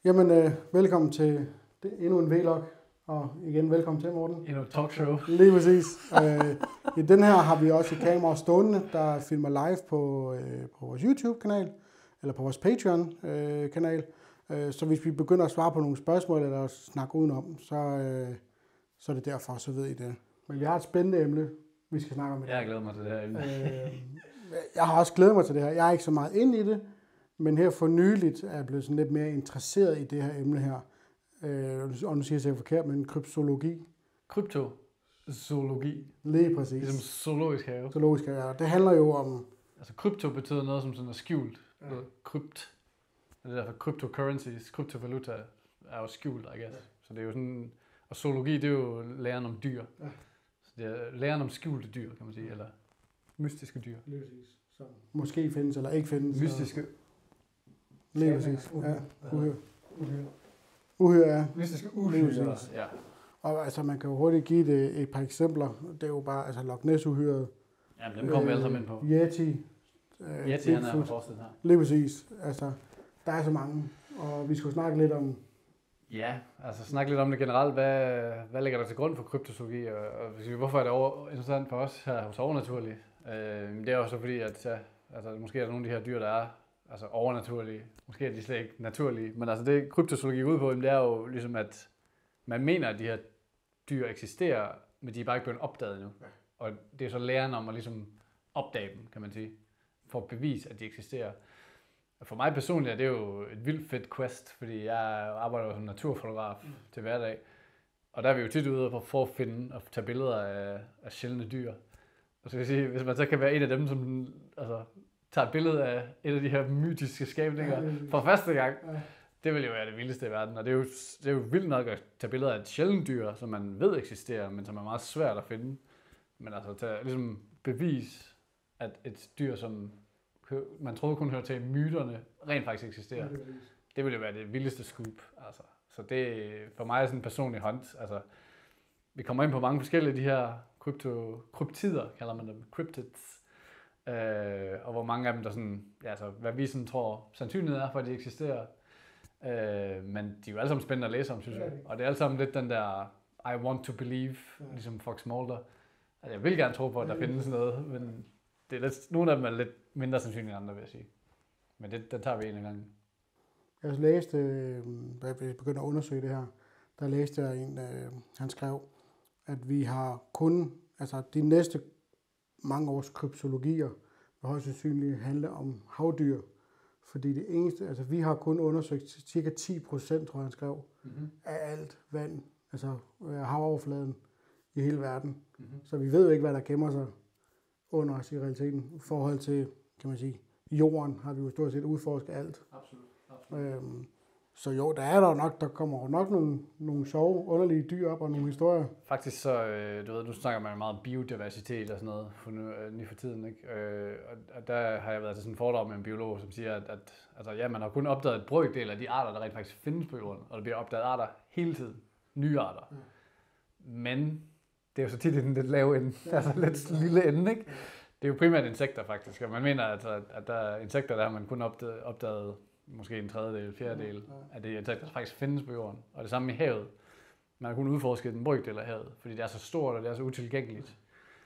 Jamen, velkommen til endnu en vlog, og igen velkommen til, Morten. Endnu et talkshow. Lige præcis. I den her har vi også et kamera stående, der filmer live på vores YouTube-kanal, eller på vores Patreon-kanal. Så hvis vi begynder at svare på nogle spørgsmål, eller snakke udenom, så er det derfor, så ved I det. Men vi har et spændende emne, vi skal snakke om i dag. Jeg glæder mig til det her emne. Jeg har også glædet mig til det her. Jeg er ikke så meget inde i det, men her for nyligt er jeg blevet sådan lidt mere interesseret i det her emne her. Og nu siger jeg sikkert forkert, men kryptologi. Kryptozoologi. Lige præcis. Ligesom zoologisk have. Zoologisk have. Det handler jo om... Altså krypto betyder noget som sådan er skjult. Ja. Krypt. Det er derfor cryptocurrencies, kryptovaluta er jo skjult, I guess. Ja. Så det er jo sådan... Og zoologi, det er jo læren om dyr. Ja. Så det er læren om skjulte dyr, kan man sige. Eller mystiske dyr. Lige præcis. Som måske findes eller ikke findes. Mystiske. Lige præcis. Ja. Uhyre, ja. Mystiske uhyre. Ja. Og altså, man kan jo hurtigt give det et par eksempler. Det er jo bare, altså Loch Ness-uhyret. Jamen, dem kommer vi alle sammen ind på. Yeti. Yeti, han er forsiden her. Lige præcis. Altså, der er så mange. Og vi skulle snakke lidt om... Ja, altså snakke lidt om det generelt. Hvad ligger der til grund for kryptozoologi? Og hvorfor er det interessant for os her hos Overnaturlige? Det er jo så fordi, at altså, måske er der nogle af de her dyr, der er altså overnaturlige. Måske er de slet ikke naturlige. Men altså det kryptozoologi går ud på, det er jo ligesom, at man mener, at de her dyr eksisterer, men de er bare ikke blevet opdaget endnu. Ja. Og det er så læren om at ligesom opdage dem, kan man sige, for at bevise, at de eksisterer. Og for mig personligt er det jo et vildt fedt quest, fordi jeg arbejder som naturfotograf til hverdag. Og der er vi jo tit ude for at finde og tage billeder af sjældne dyr. Og så kan jeg sige, hvis man så kan være en af dem, som altså, tager et billede af et af de her mytiske skabninger for første gang, det vil jo være det vildeste i verden. Og det er jo vildt nok at tage billeder af et sjældent dyr, som man ved eksisterer, men som er meget svært at finde. Men altså ligesom bevis, at et dyr, som man troede kun hørte til myterne, rent faktisk eksisterer. Det vil jo være det vildeste scoop. Altså. Så det for mig er sådan en personlig hunt. Altså, vi kommer ind på mange forskellige af de her kryptider, kalder man dem, cryptids. Og hvor mange af dem, der sådan, ja, altså, hvad vi sådan tror sandsynligheden er for, at de eksisterer. Men de er jo alle sammen spændende at læse om, synes jeg. Og det er alle sammen lidt den der, I want to believe, ligesom Fox Mulder. Altså, jeg vil gerne tro på, at der findes noget, men det er lidt, nogle af dem er lidt mindre sandsynlige end andre, vil jeg sige. Men det tager vi en gang. Jeg læste, da vi begyndte at undersøge det her, der læste jeg en, han skrev, at vi har kun, altså de næste mange års kryptologier vil højst sandsynligt handle om havdyr. Fordi det eneste, altså vi har kun undersøgt cirka 10%, tror jeg han skrev, af alt vand, altså havoverfladen i hele verden. Så vi ved jo ikke, hvad der gemmer sig under os i realiteten. I forhold til, kan man sige, jorden har vi jo stort set udforsket alt. Absolut. Så jo, der kommer jo nok nogle sjove, underlige dyr op og nogle historier. Faktisk så, du ved, nu snakker man meget om biodiversitet og sådan noget lige for tiden, ikke? Og der har jeg været til sådan en foredrag med en biolog, som siger, at altså, ja, man har kun opdaget et brøkdel af de arter, der rent faktisk findes på jorden, og der bliver opdaget arter hele tiden. Nye arter. Ja. Men det er jo så tit i den lidt lave ende, altså lidt lille ende, ikke? Det er jo primært insekter faktisk, og man mener, at der er insekter, der har man kun opdaget måske en tredjedel, fjerdedel af de insekter, der faktisk findes på jorden. Og det samme i havet. Man har kun udforsket en brøkdel af havet, fordi det er så stort, og det er så utilgængeligt.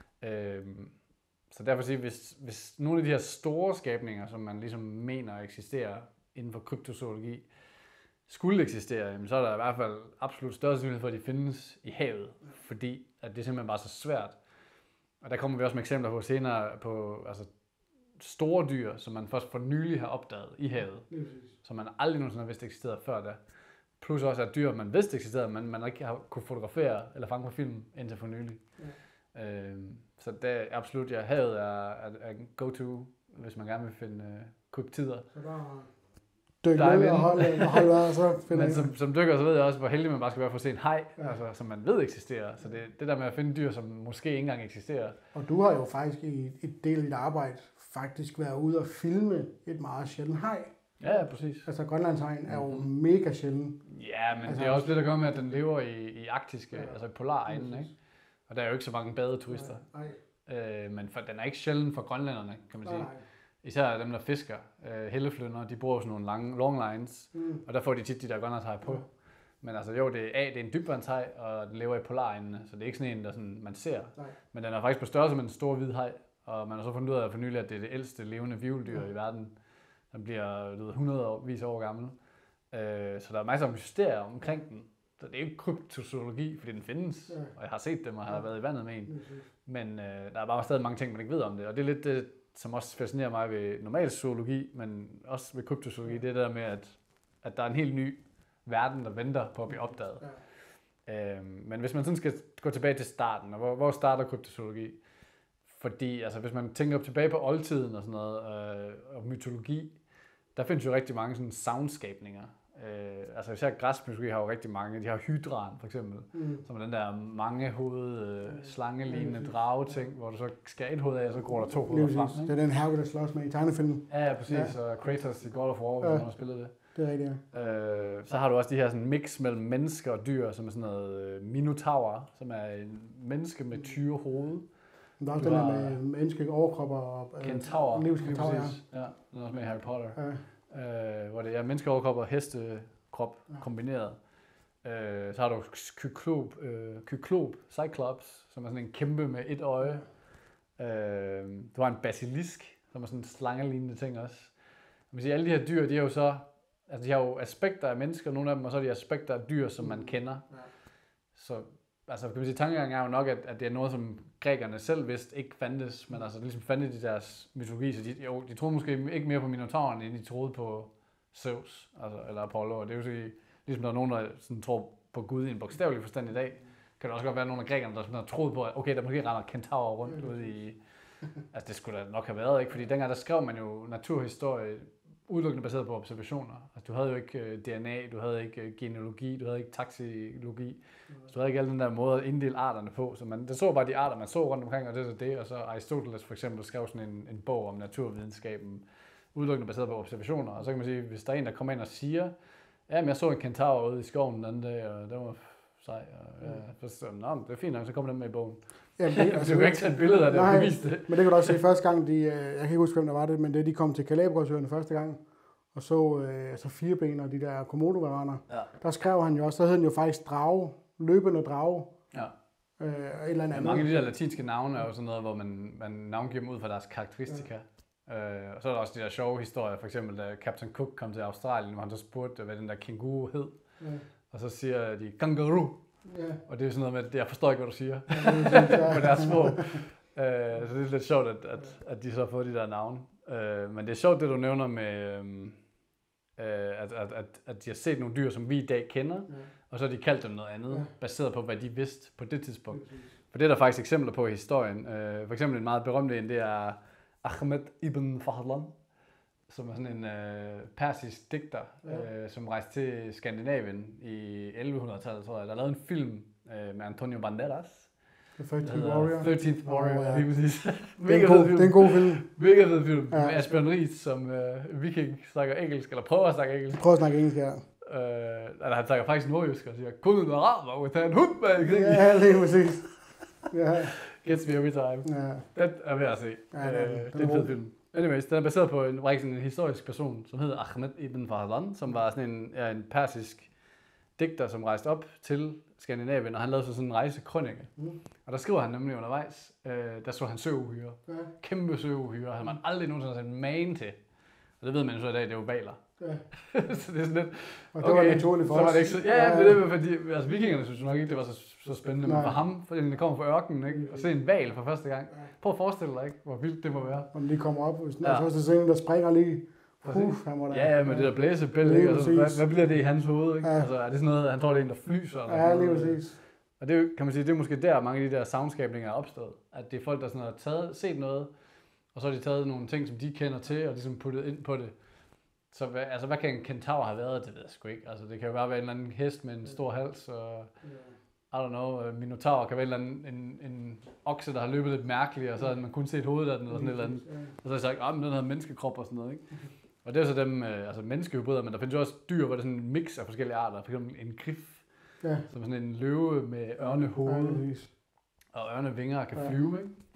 Så derfor siger hvis nogle af de her store skabninger, som man ligesom mener eksisterer inden for kryptozoologi, skulle eksistere, så er der i hvert fald absolut større sandsynlighed for, at de findes i havet, fordi at det er simpelthen bare så svært. Og der kommer vi også med eksempler på senere på altså, store dyr, som man først for nylig har opdaget i havet, som man aldrig nogensinde har vidst eksisterede før da. Plus også at dyr, man vidste eksisterede, men man ikke har kunne fotografere eller fange på film indtil for nylig. Ja. Så det er absolut, ja, havet er go-to, hvis man gerne vil finde kryptider. Så bare dykke ned og holde vejret, så finder men som dykker, så ved jeg også, hvor heldig man bare skal være for at se en haj, altså, som man ved eksisterer. Så det der med at finde dyr, som måske ikke engang eksisterer. Og du har jo faktisk i et del af dit arbejde faktisk været ude og filme et meget sjældent haj. Ja, præcis. Altså Grønlandshegn er jo mega sjælden. Ja, men altså, det er også lidt at gøre med, at den lever i arktiske, altså i polaregnen, ikke? Og der er jo ikke så mange badeturister. Men den er ikke sjælden for grønlænderne, kan man sige. især dem, der fisker, helleflynder, de bruger sådan nogle long lines, og der får de tit de der grønlandshaj på. Men altså jo, det er en dybvandshaj, og den lever i polaregnene, så det er ikke sådan en, der sådan, man ser. Nej. Men den er faktisk på størrelse med en stor hvid haj, og man har så fundet ud af for nylig, at det er det ældste levende hvirveldyr i verden. Den bliver 100-vis år gammel. Så der er masser af mysterier omkring den. Så det er ikke kryptozoologi, fordi den findes, og jeg har set dem og har været i vandet med en. Men der er bare stadig mange ting, man ikke ved om det, og det er lidt det, som også fascinerer mig ved normal zoologi, men også ved kryptozoologi, det er det der med, at der er en helt ny verden, der venter på at blive opdaget. Men hvis man sådan skal gå tilbage til starten, og hvor starter kryptozoologi? Fordi altså, hvis man tænker tilbage på oldtiden og sådan noget, og mytologi, der findes jo rigtig mange sådan soundskabninger. Altså især græsk mytologi har jo rigtig mange. De har hydraen for eksempel, som er den der mangehovedede, slangelignende drage-ting, hvor du så skærer et hoved af, og så går der 2 hoveder frem. Det er den Hercules, der slås med i tegnefilmen. Ja, præcis. Og Kratos i God of War, hvis man har spillet det. Det er rigtigt, ja. Så har du også de her sådan mix mellem mennesker og dyr, som er sådan noget minotaur, som er en menneske med tyrehoved. Der er også den her med menneskelige overkropper og kentaur. Livskentaur, ja. Ja, den er også med i Harry Potter. Ja. Hvor det er menneskelige overkropper og hestekrop kombineret. Så har du kyklop, Cyclops, som er sådan en kæmpe med et øje. Du har en basilisk, som er sådan en slangelignende ting også. Man siger, alle de her dyr, de er jo så, altså de har jo aspekter af mennesker, nogle af dem, og så er de aspekter af dyr, som man kender. Så altså, kan man sige, tankegangen er jo nok, at det er noget, som grækerne selv vidste ikke fandtes, men altså ligesom fandtes i deres mytologi, så de troede måske ikke mere på minotauren, end de troede på Zeus, altså, eller Apollo, og det er jo så ligesom der er nogen, der sådan tror på Gud i en bogstavelig forstand i dag, kan det også godt være nogle af grækerne, der sådan har troet på, at okay, der måske render kentaurer rundt ude i, altså det skulle da nok have været, ikke? Fordi dengang der skrev man jo naturhistorie udelukkende baseret på observationer. Altså, du havde jo ikke DNA, du havde ikke genealogi, du havde ikke taxologi. Så du havde ikke alle den der måde at inddele arterne på. Så det så bare de arter, man så rundt omkring, og det er det. Og så Aristoteles for eksempel skrev sådan en bog om naturvidenskaben, udelukkende baseret på observationer. Og så kan man sige, hvis der er en, der kommer ind og siger, ja, men jeg så en kentaur ude i skoven den anden dag, og det var sej. Og så det er fint nok, så kommer den med i bogen. Ja, du kan ikke tage et billede af det og bevise det. Men det kan du også se første gang, jeg kan ikke huske, hvem der var det, men det de kom til Calabrasøerne første gang, og så fireben og de der komodo-varaner. Ja. Der skrev han jo også, der hed den jo faktisk drage, løbende drage. Ja. Et eller andet. Mange af de der latinske navne er jo sådan noget, hvor man navngiver dem ud fra deres karakteristika. Ja. Og så er der også de der sjove historier, for eksempel da Captain Cook kom til Australien, hvor han så spurgte, hvad den der kænguru hed. Ja. Og så siger de kangaroo. Ja. Og det er sådan noget med, jeg forstår ikke, hvad du siger. På deres sprog. Så det er lidt sjovt, at de så har fået de der navne. Men det er sjovt, det du nævner med, at de har set nogle dyr, som vi i dag kender, og så har de kaldt dem noget andet, baseret på, hvad de vidste på det tidspunkt. For det er der faktisk eksempler på i historien. For eksempel en meget berømt en, det er Ahmed ibn Fahlan, som er sådan en persisk digter, som rejste til Skandinavien i 1100-tallet, tror jeg. Der er lavet en film med Antonio Banderas. The 13th Warrior. 13th Warrior, lige præcis. Det er en god film. Mega fed film. Ja. Med Asbjørn Ries, som viking snakker engelsk, eller prøver at snakke engelsk. Prøver at snakke engelsk, ja. Han snakker faktisk nordjysk og siger, kun en araber with en hund bag. Ja, lige præcis. Ja. Gets me every time. Ja. Den er ved at se. Ja, det er en fed film. Anyways, den er baseret på en historisk person, som hedder Ahmed ibn Fahlan, som var sådan en persisk digter, som rejste op til Skandinavien, og han lavede sådan en rejsekrønike. Og der skriver han nemlig undervejs, der så han søuhyre. Ja. Kæmpe søuhyre, havde man aldrig nogensinde set magen til. Og det ved man jo så i dag, det er jo valer. Ja. Så det er sådan lidt... Og det var naturligt for os. Det er det, fordi altså, vikingerne synes jo nok ikke, det var så spændende, men for ham, fordi det kommer fra ørkenen, ikke? Og se en val for første gang. Prøv at forestille dig, ikke? Hvor vildt det må være. Om de kommer op, hvis den første scene, der springer lige... Ja, med det der blæsebælte, hvad bliver det i hans hoved, ikke? Ja. Altså, er det sådan noget, han tror, det er en, der flyser? Eller ja, lige præcis. Og det er, kan man sige, det er måske der, mange af de der soundskabninger er opstået. At det er folk, der sådan har set noget, og så har de taget nogle ting, som de kender til, og ligesom puttet ind på det. Så hvad kan en kentaur have været? Det ved jeg sgu ikke. Altså, det kan jo bare være en eller anden hest med en stor hals, og I don't know, minotaur kan være en okse, der har løbet lidt mærkeligt, og så har man kun set hovedet af den, eller sådan et eller andet. Og så har jeg sagt, men den havde menneskekrop og sådan noget, ikke? Og det er så dem, altså menneskehybrider, men der findes jo også dyr, hvor det er sådan en mix af forskellige arter. For eksempel en grif, som sådan en løve med ørnehoved, og ørnevinger kan flyve, ikke?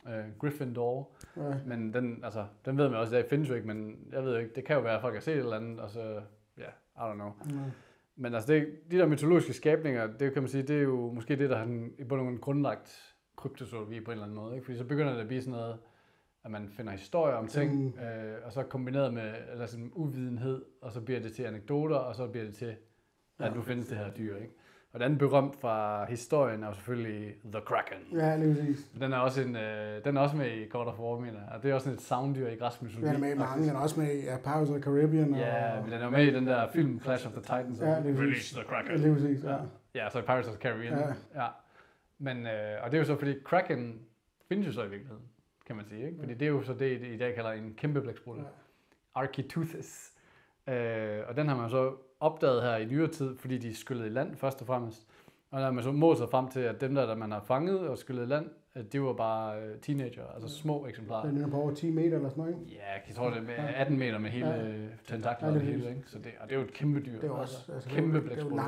Gryffindor. Ja. Men den ved man også, det findes jo ikke, men jeg ved ikke, det kan jo være, at folk har set et eller andet, og så, ja, I don't know. Men altså, de der mytologiske skabninger, det kan man sige, det er jo måske det, der har i bund og grund grundlagt kryptozoologi på en eller anden måde, ikke? Fordi så begynder det at blive sådan noget, at man finder historier om ting, og så kombineret med sådan uvidenhed, og så bliver det til anekdoter, og så bliver det til, at nu findes det her dyr, ikke? Og den berømt fra historien er jo selvfølgelig The Kraken. Ja, lige præcis. Den er også med i God of War, mener jeg. Og det er også sådan et sounddyr i græsk mytologi. Den er med i mange, den er også med i Pirates of the Caribbean. Ja, men den er med i den der film Clash of the Titans. Ja, lige Release the Kraken. Lige præcis, ja. Ja, så i Pirates of the Caribbean. Ja. Men, og det er jo så, fordi Kraken findes jo så i virkeligheden, kan man sige, ikke? Fordi det er jo så det, i dag kalder en kæmpe blæksprutte. Architeuthis. Og den har man så opdaget her i nyere tid, fordi de er skyllet i land først og fremmest. Og der har man så målt sig frem til, at dem der man har fanget og skyllet i land, det var bare teenager, altså små eksemplarer. Den er på over 10 meter eller sådan noget, ikke? Ja, jeg tror det er med 18 meter med hele tentakler og det hele, ikke? Så og det er jo et kæmpe dyr. Det er også kæmpe blæksprutte.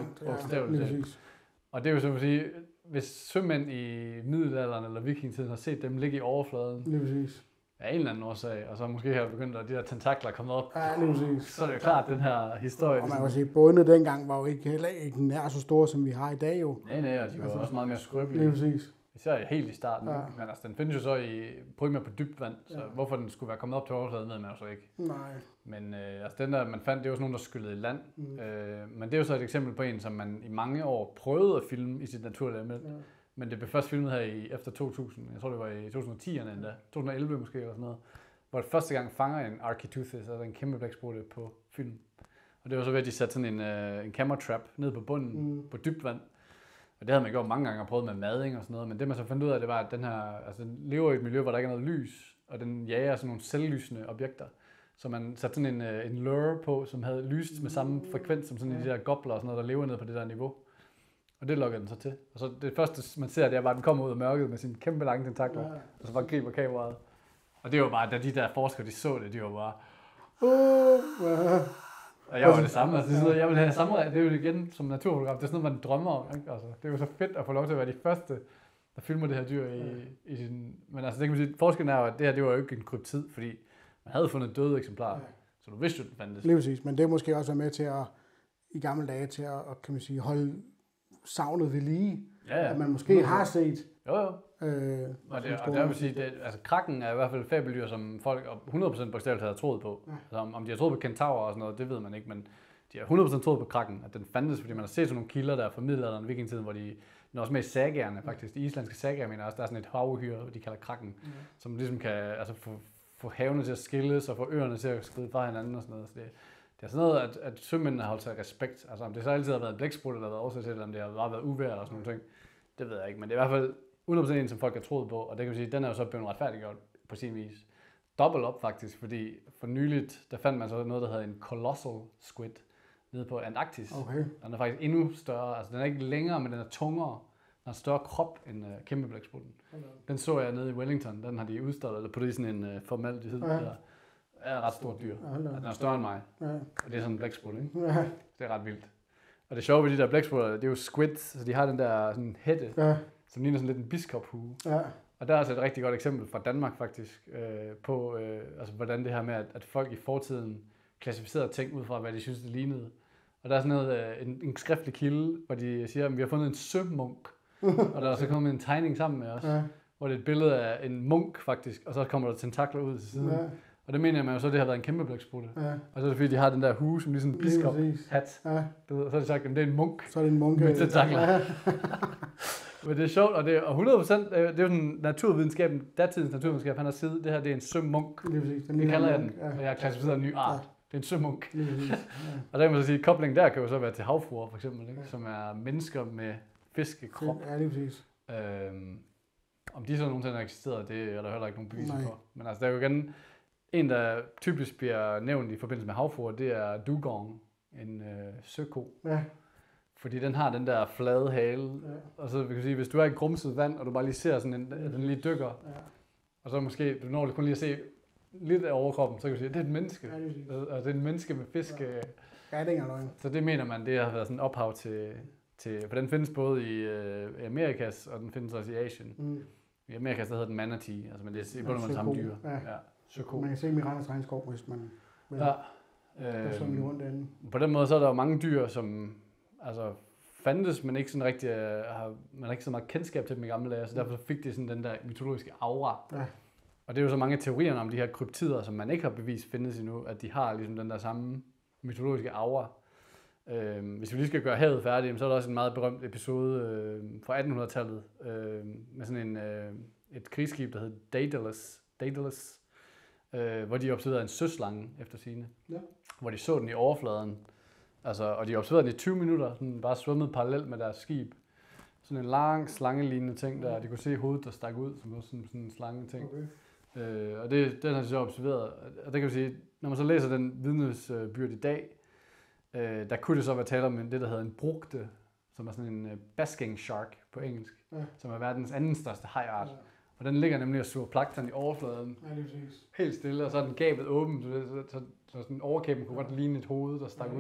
Og det er jo så at sige, hvis sømænd i middelalderen eller vikingetiden har set dem ligge i overfladen, lige præcis, af en eller anden årsag, og så måske har begyndt, at de der tentakler er kommet op, lige præcis, så er det jo klart, den her historie. Og man kan sige, bådene dengang var jo heller ikke nær så store, som vi har i dag jo. Nej, og de var også meget mere skrøbelige. Lige præcis. Især helt i starten, men altså, den findes jo så primært på dybt vand, så hvorfor den skulle være kommet op til overfladen, ved man jo så ikke. Nej. Men altså den der, man fandt, det er jo sådan nogen, der skyllede i land. Men det er jo så et eksempel på en, som man i mange år prøvede at filme i sit naturlige element. Men det blev først filmet her efter 2000, jeg tror det var i 2010'erne endda, 2011 måske eller sådan noget, hvor det første gang fanger en Architeuthis, altså en kæmpe blæksprutte på film. Og det var så ved, at de satte sådan en camera trap ned på bunden på dybt vand. Og det havde man gjort mange gange og prøvet med mading og sådan noget, men det man så fandt ud af, det var, at den her, altså den lever i et miljø, hvor der ikke er noget lys, og den jager sådan nogle selvlysende objekter. Så man satte sådan en lure på, som havde lyst med samme frekvens som sådan de der gobler og sådan noget, der lever ned på det der niveau. Og det lukkede den så til. Og så det første, man ser, det er bare, at den kommer ud af mørket med sine kæmpe lange tentakler, og så bare griber kameraet. Og det var bare, da de der forskere, de så det, de var bare... Og jeg var det samme, altså jeg ville have samme, det er jo igen som naturfotograf, det er sådan noget, man drømmer om, ikke? Altså, det er jo så fedt at få lov til at være de første, der filmer det her dyr i sin... Men altså, det kan man sige, forskellen er jo, at det her, det var jo ikke en kryptid, fordi man havde fundet døde eksemplarer, så du vidste jo, den fandtes. Lige præcis, men det er måske også med til at, i gamle dage, til at, kan man sige, holde savnet ved lige, at man måske har set... Jo. Og der vil sige, altså kraken er i hvert fald et fabeldyr, som folk 100% bogstaveligt havde troet på. Altså, om de har troet på kentaurer og sådan noget, det ved man ikke, men de har 100% troet på kraken, at den fandtes, fordi man har set sådan nogle kilder der fra middelalderen, vikingtiden, hvor de er også med i sagerne faktisk. De islandske sagaer, mener også, der er sådan et havuhyre, de kalder kraken, som ligesom kan altså, få havene til at skilles og få øerne til at skride fra hinanden og sådan noget. Så det er sådan noget, at sømændene har holdt sig respekt. Altså om det så altid har været blæksprutte, der har været årsag til, eller om det har bare været uvejr og sådan nogle ting, det ved jeg ikke. Men det er i hvert fald 100% en, som folk har troet på, og det kan man sige, den er jo så blevet retfærdiggjort på sin vis. Dobbelt op faktisk, fordi for nyligt, der fandt man så noget, der hedder en colossal squid nede på Antarktis. Okay. Den er faktisk endnu større, altså den er ikke længere, men den er tungere. Den har en større krop end kæmpe blæksprutten. Den så jeg nede i Wellington, den har de udstillet, eller på sådan en formaldighed, der er et ret stort dyr. Den er større end mig, og det er sådan en blæksprutte, ikke? Det er ret vildt. Og det sjove ved de der blæksprutter, det er jo squids, så de har den der sådan hætte, som ligner sådan lidt en biskophue. Og der er altså et rigtig godt eksempel fra Danmark faktisk, på altså, hvordan det her med, at folk i fortiden klassificerede ting ud fra, hvad de synes, det lignede. Og der er sådan noget, en skriftlig kilde, hvor de siger, at vi har fundet en sømunk, og der er så kommet en tegning sammen med os, hvor det er et billede af en munk faktisk, og så kommer der tentakler ud til siden. Og det mener jeg jo så, det har været en kæmpe blæksprutte. Og så er det fordi, de har den der hue, som ligesom en biskop-hat. Og så har de sagt, at det er en munk. Så er det en munk. Med tentakler. Men det er sjovt, og 100%, det er jo sådan naturvidenskaben, datidens naturvidenskab, han har siddet, det her det er en sømunk. Det kalder jeg den, og jeg har klassificeret en ny art. Det er en sømunk. Og der kan man så sige, at koblingen der kan jo så være til havfruer for eksempel, ikke? Som er mennesker med fiskekrop. Ja, det er præcis. Om de så nogensinde har eksisteret, det er der heller ikke nogen beviser for. Men altså, der er jo igen en, der typisk bliver nævnt i forbindelse med havfruer, det er dugong, en søko. Fordi den har den der flade hale, og så kan sige, hvis du er i grumset vand, og du bare lige ser sådan den lige dykker, og så måske, du når kun lige at se lidt af overkroppen, så kan du sige, at det er et menneske. Og det er et menneske med fiske. Så det mener man, det har været sådan ophav til for den findes både i Amerikas, og den findes også i Asien. I Amerika så hedder den manatee, altså, men det er i bund og grund samme dyr. Ja. Ja. Søko. Man kan se dem i Randers Regnskov, hvis man vil. Ja. Så rundt derinde. På den måde så er der jo mange dyr, som altså, fandtes, men ikke sådan rigtig, man har ikke så meget kendskab til dem i gamle dage, så derfor fik de sådan den der mytologiske aura. Ja. Og det er jo så mange teorier om de her kryptider, som man ikke har bevist findes endnu, at de har ligesom den der samme mytologiske aura. Hvis vi lige skal gøre havet færdigt, så er der også en meget berømt episode fra 1800-tallet med sådan et krigsskib, der hed Daedalus, hvor de observerede en søslange efter sigende. Ja. Hvor de så den i overfladen. Altså, og de observerede den i 20 minutter, sådan bare svømmede parallelt med deres skib. Sådan en lang slangelignende ting der, de kunne se hovedet, der stak ud, som sådan en slange ting. Okay. Og den har de så observeret. Og det kan vi sige, når man så læser den vidnesbyrd i dag, der kunne det så være tale om det, der hedder en brugte, som er sådan en basking shark på engelsk, som er verdens anden største hajart. Ja. Og den ligger nemlig og suger plankton i overfladen. Ja, det er præcis. Helt stille, og så er den gabet åben, så sådan overkæben kunne godt ligne et hoved, der stak ud.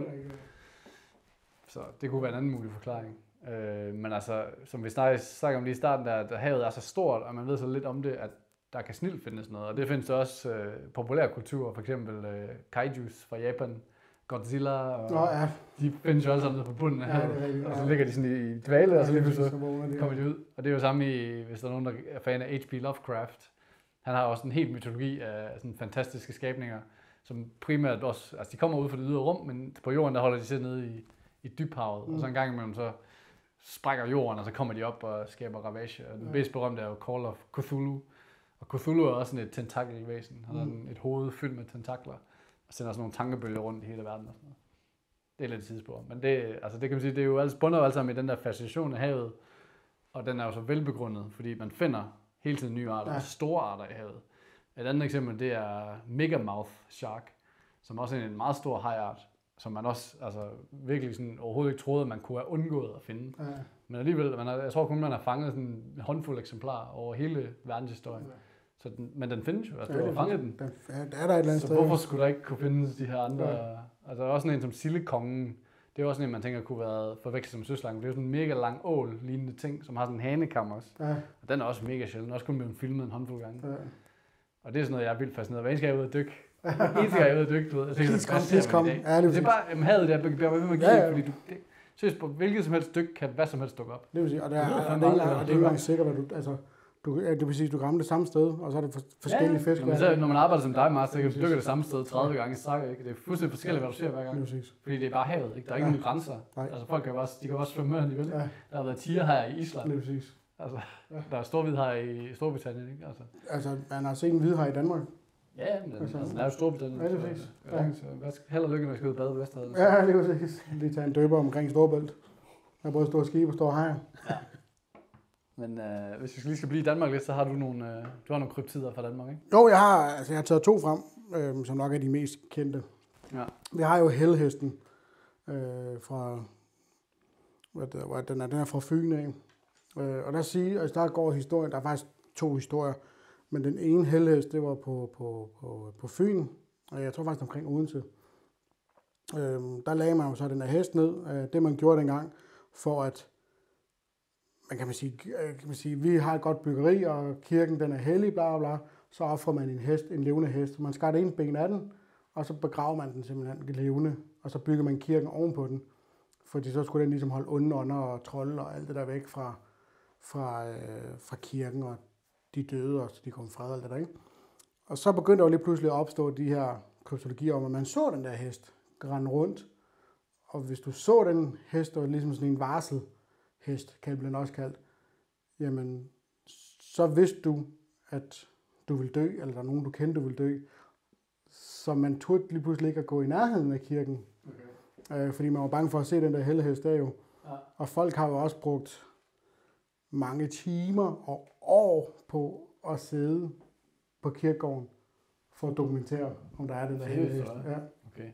Så det kunne være en anden mulig forklaring. Men altså, som vi snakker om lige i starten, der havet er så stort, og man ved så lidt om det, at der kan snilt findes noget. Og det findes også populære kulturer, for eksempel kaijus fra Japan, Godzilla, og de findes jo alle sammen nede på bunden af havet, og så ligger de sådan i dvale, og så lige pludselig kommer de ud. Og det er jo samme hvis der er nogen, der er fan af H.P. Lovecraft. Han har også en helt mytologi af sådan fantastiske skabninger, som primært også, altså de kommer ud fra det ydre rum, men på jorden, der holder de sig nede i dybhavet, og så en gang imellem så sprækker jorden, og så kommer de op og skaber ravage. Og den mest berømte er jo Call of Cthulhu. Og Cthulhu er også sådan et tentakelvæsen. Han har et hoved fyldt med tentakler, og sender sådan nogle tankebølger rundt i hele verden og sådan noget. Det er lidt et tidsspor. Men det kan man sige, det er jo bunder jo alt sammen i den der fascination af havet, og den er jo så velbegrundet, fordi man finder hele tiden nye arter, store arter i havet. Et andet eksempel, det er Megamouth Shark, som også er en meget stor hajart, som man også virkelig sådan, overhovedet ikke troede, at man kunne have undgået at finde. Ja. Men alligevel, jeg tror kun, man har fanget sådan en håndfuld eksemplarer over hele verdenshistorien. Ja. Men den findes jo, du har fanget den. Der er der et eller andet så sted. Hvorfor skulle der ikke kunne findes de her andre? Ja. Altså også sådan en som sildekongen. Det er også sådan en, man tænker kunne være forvekslet som søslange. Det er jo sådan en mega lang ål lignende ting, som har sådan en hanekam også. Ja. Og den er også mega sjælden. Også kun blevet filmet en håndfuld gange. Ja. Og det er sådan noget, jeg er vildt fascineret. Hver eneste gang jeg er ude at dykke. Eneste gang jeg er ude at dykke, du ved. Det er bare havet der, bliver ved med at give, fordi du... Seriøst, på hvilket som helst dyk kan hvad som helst dukke op. Det vil sige, og det er ikke engang sikkert, at det vil sige, du rammer det samme sted, og så er det forskellige fisk. Ja, men så, når man arbejder som dig, Martin, så kan du dykke det samme sted 30 gange i streg, ikke? Det er fuldstændig forskelligt, hvad du ser hver gang. Fordi det er bare havet, ikke? Der er ikke nogen grænser. Altså folk kan jo også svømme med, de vil. Der har været tiger her i Island. Det er præcis. Altså, der er storhvid her i Storbritannien, ikke? Altså, man har set en hvid her i Danmark. Ja, men den er jo Storbritannien. Ja, det er præcis. Så held og lykke, når jeg skal ud og bade på Vesterhavet. Ja, det er præcis. Lige tage en døber omkring Storbælt. Der er både store skibe og store hajer. Ja. Men hvis vi lige skal blive i Danmark lidt, så har du nogle kryptider fra Danmark, ikke? Jo, jeg har taget 2 frem, som nok er de mest kendte. Ja. Vi har jo helhesten fra, den er fra Fyn, ikke? Og der går historien, der er faktisk 2 historier, men den ene helhest, det var på Fyn, og jeg tror faktisk omkring Odense. Der lagde man jo så den her hest ned, det man gjorde dengang, for at kan man sige, vi har et godt byggeri, og kirken den er hellig, bla bla, så offrer man en levende hest. Man skar det ene ben af den, og så begraver man den simpelthen levende, og så bygger man kirken ovenpå den, fordi så skulle den ligesom holde onde ånder og trolde og alt det der væk fra kirken og de døde, og så de kom fred og alt det der, ikke? Og så begyndte der jo lige pludselig at opstå de her kryptologier om, at man så den der hest rende rundt, og hvis du så den hest, og ligesom sådan en varselhest, kan den også kaldt, jamen, så vidste du, at du vil dø, eller der er nogen, du kendte, du vil dø. Så man turde lige pludselig ikke at gå i nærheden af kirken. Okay. Fordi man var bange for at se den der helhest der jo. Ja. Og folk har jo også brugt mange timer og år på at sidde på kirkegården for at dokumentere, om der er den der helhest. Ja. Okay.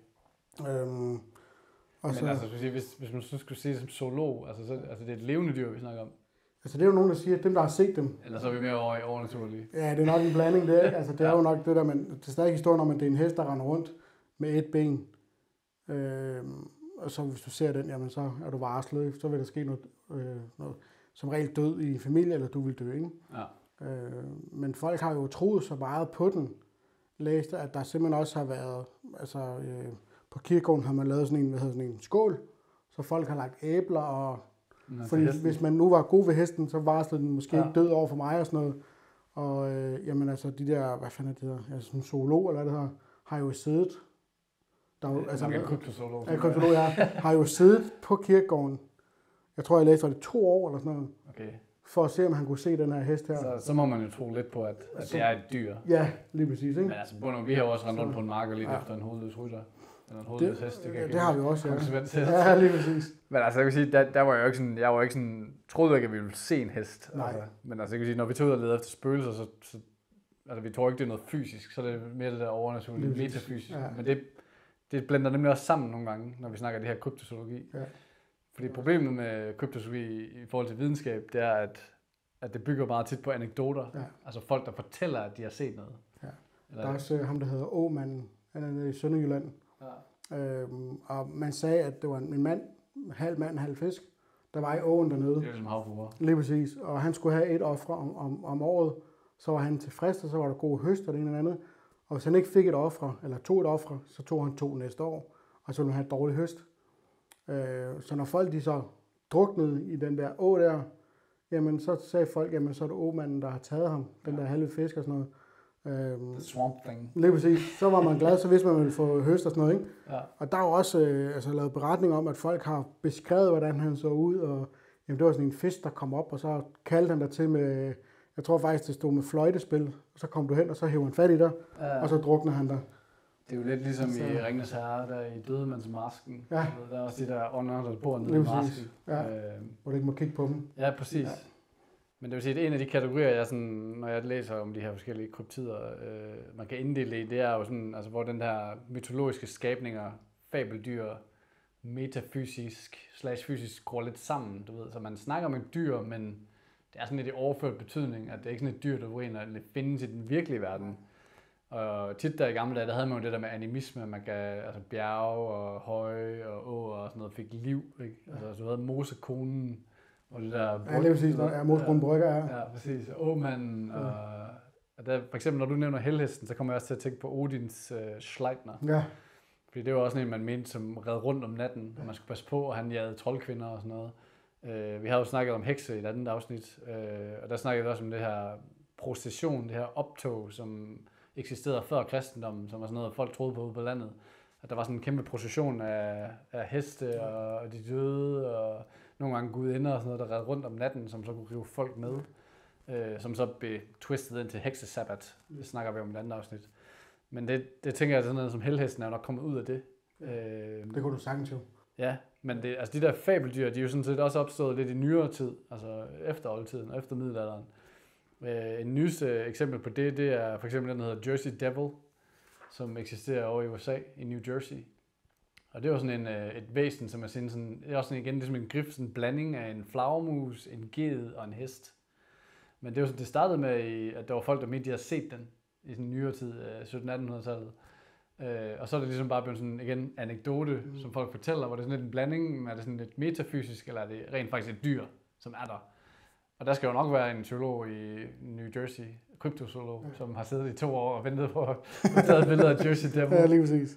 Og men så, altså, hvis man så skulle sige det som zoolog, altså det er et levende dyr, vi snakker om. Altså det er jo nogen, der siger, at dem, der har set dem... Eller så er vi mere over i overnaturlige. Ja, det er nok en blanding, det er ikke? Altså det er jo nok det der, men det er stadig historien om, at det er en hest, der render rundt med et ben. Og så hvis du ser den, jamen så er du varslet, så vil der ske noget som regel død i familie, eller du vil dø, ikke? Men folk har jo troet så meget på den, læste, at der simpelthen også har været, på kirkegården har man lavet sådan en skål, så folk har lagt æbler, og fordi hvis man nu var god ved hesten, så varslede den måske ikke død over for mig og sådan noget. Og jamen altså de der, hvad fanden det hedder, altså sådan zoolog eller hvad det hedder, har jo siddet, kryptozoolog, har jo siddet på kirkegården. Jeg tror, jeg læste det 2 år eller sådan noget. Okay. For at se, om han kunne se den her hest her. Så må man jo tro lidt på, at det er et dyr. Ja, lige præcis. Ikke? Men altså, vi har jo også rendt rundt på en mark lidt efter en hovedløs rytter. Eller en hovedløs hest. Det har vi også, ja. Ja, lige præcis. Men altså, jeg vil sige, der var jeg jo ikke sådan, troede ikke, at vi ville se en hest. Nej. Altså, men altså, jeg kan sige, når vi tog ud og ledte efter spøgelser, så altså, vi tror ikke, det er noget fysisk, så det er mere det der overnaturlige, metafysisk. Ja. Men det blender nemlig også sammen nogle gange, når vi snakker det her kryptozoologi. Ja. Fordi problemet med kryptozoologi i forhold til videnskab, det er, at det bygger meget tit på anekdoter. Ja. Altså folk, der fortæller, at de har set noget. Ja. Der er også ham, der hedder Åmanden. Han er nede i Sønderjylland. Ja. Og man sagde, at det var en mand, halv fisk, der var i åen dernede. Det er ligesom havfruer. Lige præcis. Og han skulle have 1 offer om året. Så var han tilfreds, og så var der god høst og det ene eller andet. Og hvis han ikke fik 1 offer, eller 2 offer, så tog han 2 næste år. Og så ville han have et dårlig høst. Så når folk de så druknede i den der å der, jamen så sagde folk, jamen så er det åmanden, der har taget ham, den der halve fisk og sådan noget. The swamp thing. Lige præcis. Så var man glad, så vidste man ville få høst og sådan noget, ikke? Ja. Og der er jo også lavet beretning om, at folk har beskrevet, hvordan han så ud, og jamen, det var sådan en fisk, der kom op, og så kaldte han der til med, jeg tror faktisk, det stod med fløjtespil, og så kom du hen, og så hævde han fat i dig, og så druknede han der. Det er jo lidt ligesom i Ringenes Herre, der i Dødemandsmasken. Ja. Der er også de der ånder, der bor nede i masken. Ja. Hvor du ikke må kigge på dem. Ja, præcis. Ja. Men det vil sige, at en af de kategorier, jeg sådan, når jeg læser om de her forskellige kryptider, man kan inddele i, det er jo sådan, altså hvor den der mytologiske skabninger, fabeldyr, metafysisk / fysisk går lidt sammen, du ved. Så man snakker om et dyr, men det er sådan lidt i overført betydning, at det er ikke sådan et dyr, der findes i den virkelige verden. Og tit der i gamle dage, der havde man jo det der med animisme, man kan, altså bjerge og høje og åer og sådan noget fik liv, ikke? Altså du havde mosekonen og det der... Ja, det er præcis, når mosekonen brygger, ja. Ja, præcis, og åmanden og der, for eksempel når du nævner helhesten, så kommer jeg også til at tænke på Odins Sleipner. Ja. Fordi det var også en, man mente, som red rundt om natten, og man skulle passe på, og han jagede troldkvinder og sådan noget. Vi har jo snakket om hekse i et andet afsnit, og der snakkede vi også om det her procession, det her optog, som eksisterede før kristendommen, som var sådan noget, folk troede på ude på landet. At der var sådan en kæmpe procession af heste og de døde, og nogle gange gudinder og sådan noget, der red rundt om natten, som så kunne rive folk med, som så blev twistet ind til heksesabbat. Det snakker vi om i et andet afsnit. Men det tænker jeg, sådan noget som helhesten er nok kommet ud af det. Det kunne du sagtens jo. Ja, men altså de der fabeldyr, de er jo sådan set også opstået lidt i nyere tid, altså efter oldtiden og efter middelalderen. En nyeste eksempel på det er for eksempel den, der hedder Jersey Devil, som eksisterer over i USA, i New Jersey. Og det er jo sådan et væsen, som er sådan, det er også sådan igen ligesom en grif, sådan en blanding af en flagermus, en ged og en hest. Men det var sådan, det startede med, at der var folk, der mente, de havde set den i sådan nyere tid, 1700-1800-tallet. Og så er det ligesom bare blevet sådan igen anekdote, som folk fortæller, hvor det er sådan lidt en blanding, er det sådan lidt metafysisk, eller er det rent faktisk et dyr, som er der. Og der skal jo nok være en zoolog i New Jersey, kryptozoolog, som har siddet i 2 år og ventet på at tage et billede af Jersey Devil. Ja, lige præcis.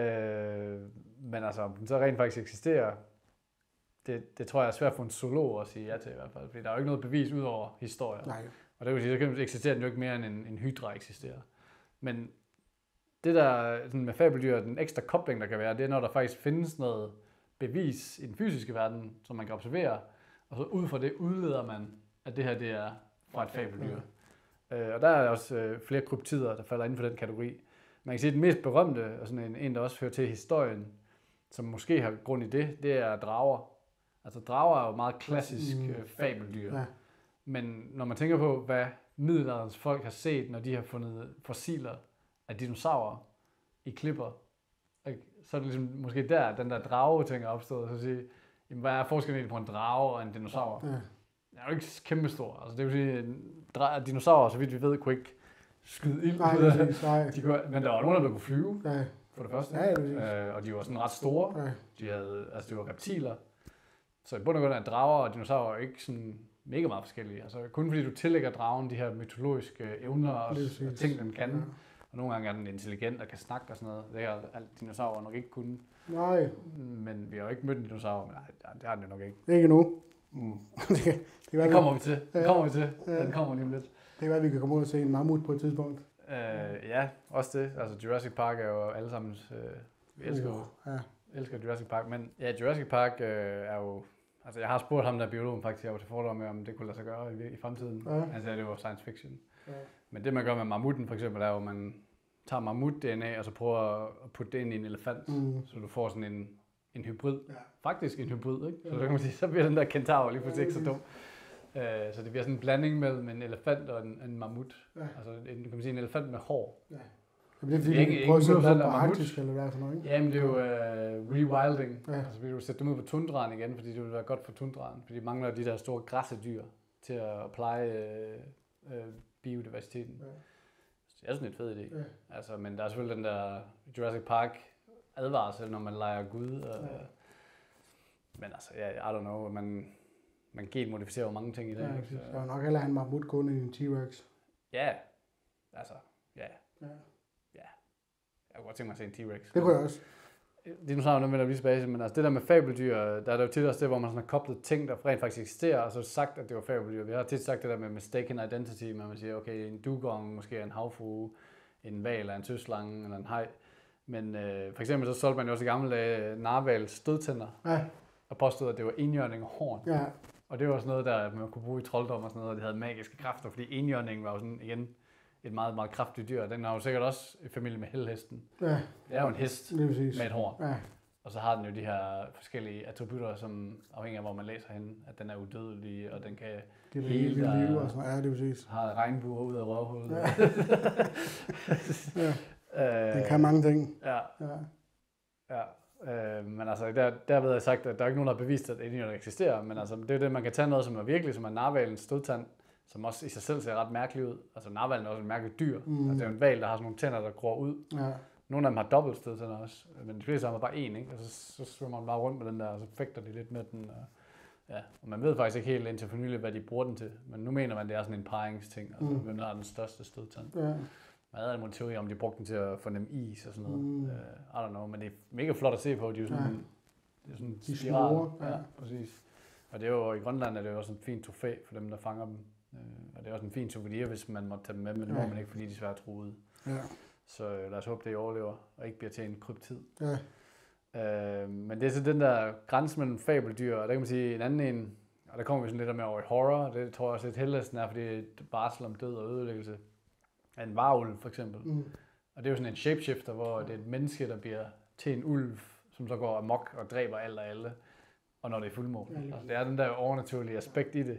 Men altså, om den så rent faktisk eksisterer, det tror jeg er svært for en zoolog at sige ja til i hvert fald, fordi der er jo ikke noget bevis ud over historier. Nej. Og det vil sige, så eksisterer den jo ikke mere end en hydra eksisterer. Men det der sådan med fabeldyr, den ekstra kobling, der kan være, det er, når der faktisk findes noget bevis i den fysiske verden, som man kan observere, og så ud fra det udleder man, at det her det er fra et fabeldyr. Og der er også flere kryptider, der falder inden for den kategori. Man kan sige, at den mest berømte, og sådan en, der også hører til historien, som måske har grund i det er drager. Altså drager er jo meget klassisk fabeldyr. Ja. Men når man tænker på, hvad middelalderens folk har set, når de har fundet fossiler af dinosaurer i klipper, så er det ligesom måske der, den der drage-ting er opstået. Så at sige, jamen, hvad er forskellen på en drage og en dinosaur? Ja. Den er jo ikke kæmpestor. Altså, det vil sige, at dinosaurer, så vidt vi ved, kunne ikke skyde ild. Nej. Men der var nogen, der kunne flyve, for det første. Ja, og de var sådan ret store. Ja. De var reptiler. Så i bund og grund er drager og dinosaurer ikke sådan mega meget forskellige. Altså kun fordi du tillægger dragen de her mytologiske evner og ting, den kan. Ja. Og nogle gange er den intelligent og kan snakke og sådan noget. Det har alle dinosaurer nok ikke kunne. Nej. Men vi har jo ikke mødt en dinosaur, men nej, det har den jo nok ikke. Ikke nu. det kommer vi til. Det kommer vi til. Den kommer lige om lidt. Det kan være, at vi kan komme ud og se en mammut på et tidspunkt. Ja, også det. Altså Jurassic Park er jo alle sammen... vi elsker Jurassic Park. Men ja, Jurassic Park er jo... Altså jeg har spurgt ham, der biologen faktisk, jeg var til foredrag med, om det kunne lade sig gøre i fremtiden. Ja. Han sagde, det var science fiction. Ja. Men det man gør med mammuten for eksempel, er jo, at man tager mammut-DNA, og så prøver at putte det ind i en elefant. Så du får sådan en hybrid. Ja. Faktisk en hybrid, ikke? Så, kan man sige, så bliver den der kentaur lige pludselig ikke så dum. Så det bliver sådan en blanding mellem en elefant og en mammut. Ja. Altså kan man sige, en elefant med hår. Ja. Det er fordi, du prøver at sætte dem på arktisk, eller hvad for noget, ikke? Jamen, det er jo rewilding. Ja. Altså, vil du sætte dem ud på tundraen igen, fordi det vil være godt for tundraen. Fordi de mangler de der store græssedyr til at pleje biodiversiteten. Ja. Så det er sådan et fed idé. Ja. Altså, men der er selvfølgelig den der Jurassic Park advarsel, når man leger Gud. Ja. Men altså, I don't know, man genmodificerer jo mange ting i dag. Ja, så jeg vil nok hellere have en mammut gående i en T-Rex. Ja, altså, ja. Jeg kunne godt tænke mig at se en T-Rex. Det kunne jeg også. Dinosaurer, vender vi tilbage til, men altså det der med fabeldyr, der er der jo tit også det, hvor man sådan har koblet ting, der rent faktisk eksisterer, og så sagt, at det var fabeldyr. Vi har tit sagt det der med mistaken identity, man siger, okay, en dugong, måske en havfrue, en hval, eller en tøslange, eller en haj. Men for eksempel så solgte man jo også i gamle dage narvals stødtænder, og påstod, at det var enhjørning og horn. Ja. Og det var også noget, der man kunne bruge i trolddom og sådan noget, og det havde magiske kræfter, fordi enhjørningen var jo sådan, igen, et meget, meget kraftigt dyr. Den har jo sikkert også i familie med helhesten. Ja. Det er jo en hest med et horn. Ja. Og så har den jo de her forskellige attributter, som afhænger af, hvor man læser hende, at den er udødelig, og den kan hele og sådan. Ja, det er præcis. Har regnbuer ud af røvhullet. Ja. Den kan mange ting. Ja. Men altså, derved har jeg sagt, at der er ikke nogen, der har bevist, at enhjørning eksisterer, men altså, det er det, man kan tage noget, som er virkelig, som er narvalens stødtand, som også i sig selv ser ret mærkeligt ud. Altså narvalen er også et mærkeligt dyr. Altså, det er jo en hval, der har sådan nogle tænder, der gror ud. Ja. Nogle af dem har dobbelt stødtænder også, men de fleste har bare én, ikke? Og så svømmer man bare rundt med den der, og så fægter de lidt med den. Og man ved faktisk ikke helt indtil for nylig, hvad de bruger den til. Men nu mener man, det er sådan en paringsting, altså hvem der har den største stødtand. Ja. Man havde en teori om, de brugte den til at fornemme is og sådan noget. I don't know, men det er mega flot at se på. De er jo sådan, det er sådan en spiral. Ja, præcis. Og det er jo, i Grønland er det jo også en fin trofæ for dem, der fanger dem. Og det er også en fin souvenir, hvis man måtte tage dem med, men det må man ikke, fordi de er svært truede. Ja. Så lad os håbe, det overlever, og ikke bliver til en kryptid. Ja. Men det er så den der grænse mellem fabeldyr, og der kan man sige en anden en, og der kommer vi sådan lidt mere over i horror, det tror jeg også lidt heldigst er, fordi det er barsel om død og ødelæggelse af en varulv for eksempel. Og det er jo sådan en shapeshifter, hvor det er et menneske, der bliver til en ulv, som så går amok og dræber alt og alle, og når det er fuldmåne. Altså, det er den der overnaturlige aspekt i det.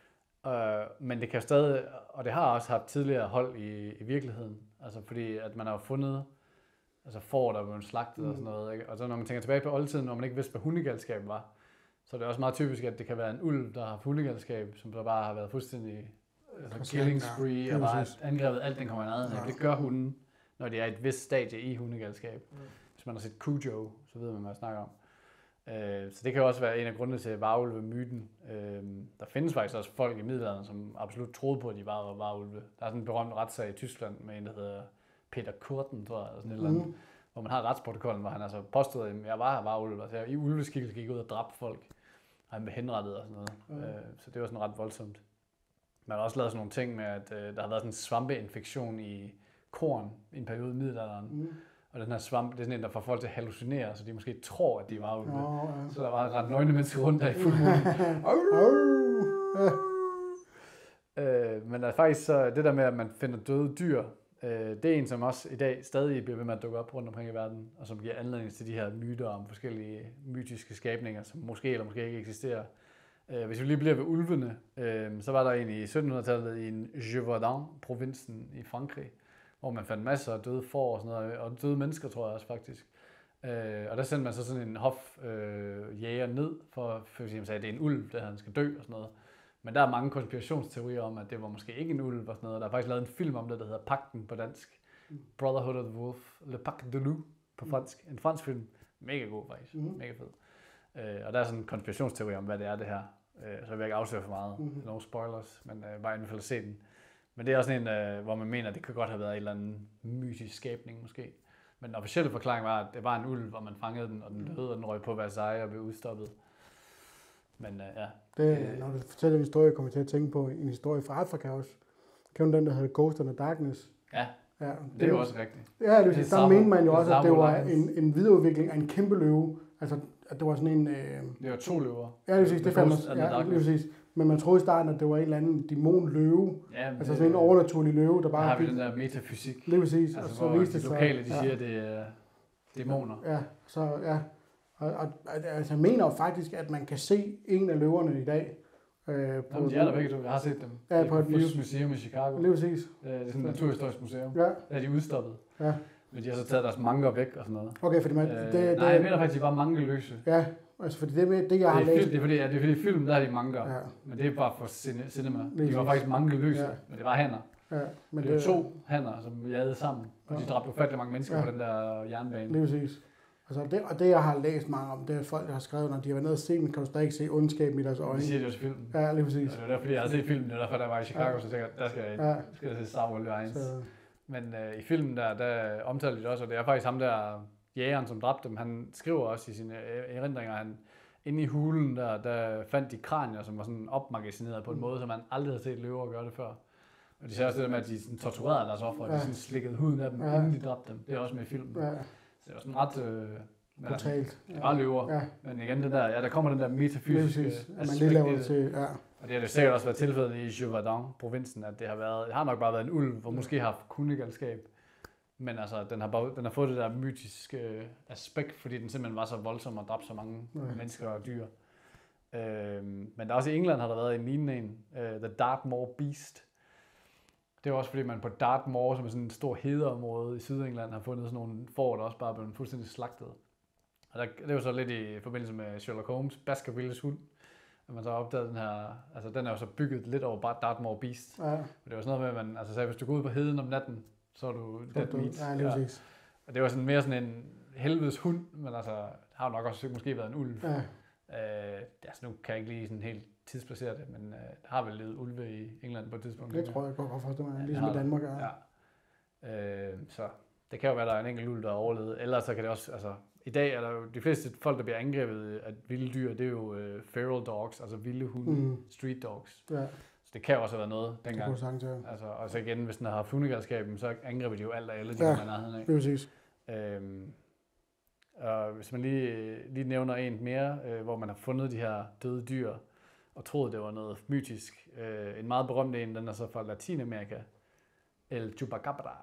Men det kan stadig, og det har også haft tidligere hold i virkeligheden, altså fordi at man har fundet altså får, der er blevet slagtet og sådan noget, ikke? Og så når man tænker tilbage på oldtiden, når man ikke vidste, hvad hundegalskab var, så er det også meget typisk, at det kan være en ulv, der har hundegalskab, som så bare har været fuldstændig killing spree, og bare angrebet alt, den kommer i nærheden af. Det gør hunden, når det er et vist stadie i hundegalskab. Hvis man har set Cujo, så ved man, hvad jeg snakker om. Så det kan også være en af grundene til varulve-myten. Der findes faktisk også folk i middelalderen, som absolut troede på, at de var varulve. Der er sådan en berømt retssag i Tyskland med en, der hedder Peter Kurten, tror jeg, eller sådan et eller andet, hvor man har retsprotokollen, hvor han altså påstod, at jeg var varulve. Altså i ulveskikkelse gik ud og dræbte folk, og han blev henrettet og sådan noget. Så det var sådan ret voldsomt. Man har også lavet sådan nogle ting med, at der har været sådan en svampeinfektion i korn i en periode i middelalderen. Og den her svamp, det er sådan en, der får folk til at hallucinere, så de måske tror, at de var ulve. Så der var ret nøgne mennesker rundt der i fuldmåne. Men der er faktisk så det der med, at man finder døde dyr, det er en, som også i dag stadig bliver ved med at dukke op rundt omkring i verden, og som giver anledning til de her myter om forskellige mytiske skabninger, som måske eller måske ikke eksisterer. Hvis vi lige bliver ved ulvene, så var der en i 1700-tallet i en Gévaudan-provinsen i Frankrig, hvor man fandt masser af døde får og sådan noget, og døde mennesker, tror jeg også faktisk. Og der sendte man så sådan en hofjæger ned, for at sige, at det er en ulv, der han skal dø og sådan noget. Men der er mange konspirationsteorier om, at det var måske ikke en ulv og sådan noget. Der er faktisk lavet en film om det, der hedder Pagten på dansk. Brotherhood of the Wolf, Le Pacte de Loup på fransk. En fransk film. Mega god faktisk. Mega fed. Og der er sådan en konspirationsteori om, hvad det er det her. Så jeg vil ikke afsløre for meget. No spoilers, men bare i hvert fald se den. Men det er også en, hvor man mener, at det kan godt have været en eller anden mytisk skabning måske. Men den officielle forklaring var, at det var en ulv, hvor man fangede den, og den døde, og den røg på Versailles og blev udstoppet. Men ja. Når du fortæller en historie, kommer jeg til at tænke på en historie fra Afrika også. Kender du den, der hedder Ghost in the Darkness? Ja, det er jo også rigtigt. Ja, der mente man jo også, at det var en videreudvikling af en kæmpe løve. Altså, at det var sådan en... Det var 2 løver. Ja, det er præcis. Det fandt man. Ja, det er præcis. Men man troede i starten, at det var en eller anden dæmon-løve. Ja, altså sådan en overnaturlig løve, der bare... Der har vi den der metafysik. Det er præcis. Altså, og så viste det sig... lokale, de siger, at det er dæmoner. Ja, så ja. Og altså, jeg mener jo faktisk, at man kan se en af løverne i dag. Jamen, de er der begge to. Jeg har set dem. Ja, på et museum i Chicago. Det er præcis. Det er sådan et naturhistorisk museum. Ja. Der er de udstoppet. Ja. Men de har så taget deres manker væk og sådan noget. Okay, fordi man... nej, jeg mener faktisk, de var mangeløse. Ja, altså fordi det jeg har læst... Det er fordi i filmen, der er de manker. Ja. Men det er bare for cinema. De var faktisk mangeløse, men det var hanner. Ja, men det var 2 hanner, som jagede sammen. Og de dræbte ufattelig mange mennesker på den der jernbane. Det er præcis. Altså det jeg har læst mange om, det er folk, der har skrevet, når de har været nede og set den, kan du stadig se ondskaben i deres øjne. Det siger de også i filmen. Ja, lige præcis. Og det er derfor, jeg har set filmen, det er derfor, der var i Chicago, så tænker jeg, der skal jeg se Star Wars 1. Men i filmen der omtaler de det også, og det er faktisk ham der, jægeren, som dræbte dem. Han skriver også i sine erindringer, inde i hulen der fandt de kranier, som var sådan opmagasineret på en måde, som man aldrig havde set løver gøre det før. Og de siger også det der med, at de sådan torturerede deres ofre, og de sådan slikkede huden af dem, inden de dræbte dem. Det er også med i filmen. Ja. Så det var sådan ret... brutalt. Det var løver. Ja. Men igen, der kommer den der metafysiske aspekt til, ja. Og det har det sikkert også været tilfældet i Gévaudan-provinsen, at det har nok bare været en ulv, hvor måske har haft kundegalskab. Men altså, den har fået det der mytiske aspekt, fordi den simpelthen var så voldsom og dræbte så mange mennesker og dyr. Men der også i England har der været en lignende en, The Dartmoor Beast. Det er også fordi, man på Dartmoor, som er sådan en stor hedeområde i Sydengland, har fundet sådan nogle får, der også bare er blevet fuldstændig slagtet. Og det er jo så lidt i forbindelse med Sherlock Holmes, Baskervilles hund, at man så har opdaget den her, altså den er jo så bygget lidt over Dartmoor Beast. Ja. Det var sådan noget med, at man altså sagde, hvis du går ud på heden om natten, så er du dead meat. Ja, lige præcis. Og det var sådan mere sådan en helvedes hund, men altså har nok også måske været en ulv. Ja. Altså nu kan jeg ikke lige sådan helt tidsplacere det, men der har vel levet ulve i England på et tidspunkt. Det tror jeg godt forstå mig, ligesom i Danmark. Ja. Så det kan jo være, der er en enkelt ulv, der er overlevet. Ellers så kan det også, altså i dag er der jo de fleste folk, der bliver angrebet af vilde dyr, det er jo feral dogs, altså vilde hunde, street dogs. Ja. Så det kan jo også have været noget dengang. Det kunne sagtens, ja. Altså, og så igen, hvis den har haft hundegalskaben, så angriber de jo alt og alle, de kommer i nærheden af. Det er præcis. Og hvis man lige nævner en mere, hvor man har fundet de her døde dyr, og troede, det var noget mytisk. En meget berømt en, den er så fra Latinamerika. El Chupacabra.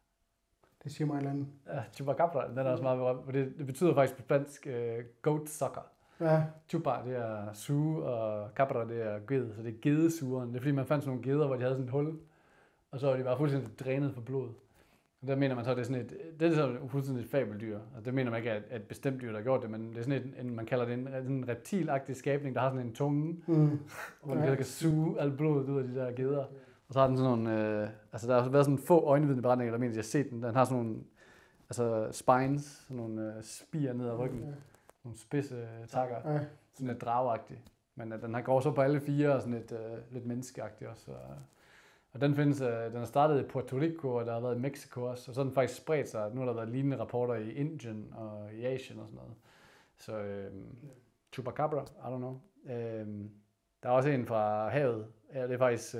Det siger mig et eller andet. Ja, Chupacabra, den er også meget berømt. Og det betyder faktisk på spansk goat sucker. Ja. Chupa, det er suge, og cabra, det er ged. Så det er gedesuren. Det er fordi, man fandt sådan nogle geder, hvor de havde sådan et hul. Og så var de bare fuldstændig drænet for blod. Og der mener man så, at det er sådan det er sådan fuldstændig et fabeldyr. Og det mener man ikke er et bestemt dyr, der har gjort det, men det er sådan man kalder det en reptilagtig skabning, der har sådan en tunge, hvor den kan suge alt blodet ud af de der geder. Og så har den sådan nogle, altså der har været sådan få øjenvidende beretninger, der mener, at de har set den. Den har sådan nogle, altså spines, sådan nogle spier ned ad ryggen. Nogle spidse takker, sådan lidt dragagtigt. Men den har går så på alle 4 og sådan lidt menneskeagtigt også. Og den findes, den har startet i Puerto Rico, og der har været i Mexico også, og så har den faktisk spredt sig. Nu har der været lignende rapporter i Indien og i Asien og sådan noget. Så Chupacabra, I don't know. Der er også en fra havet. Ja, det er faktisk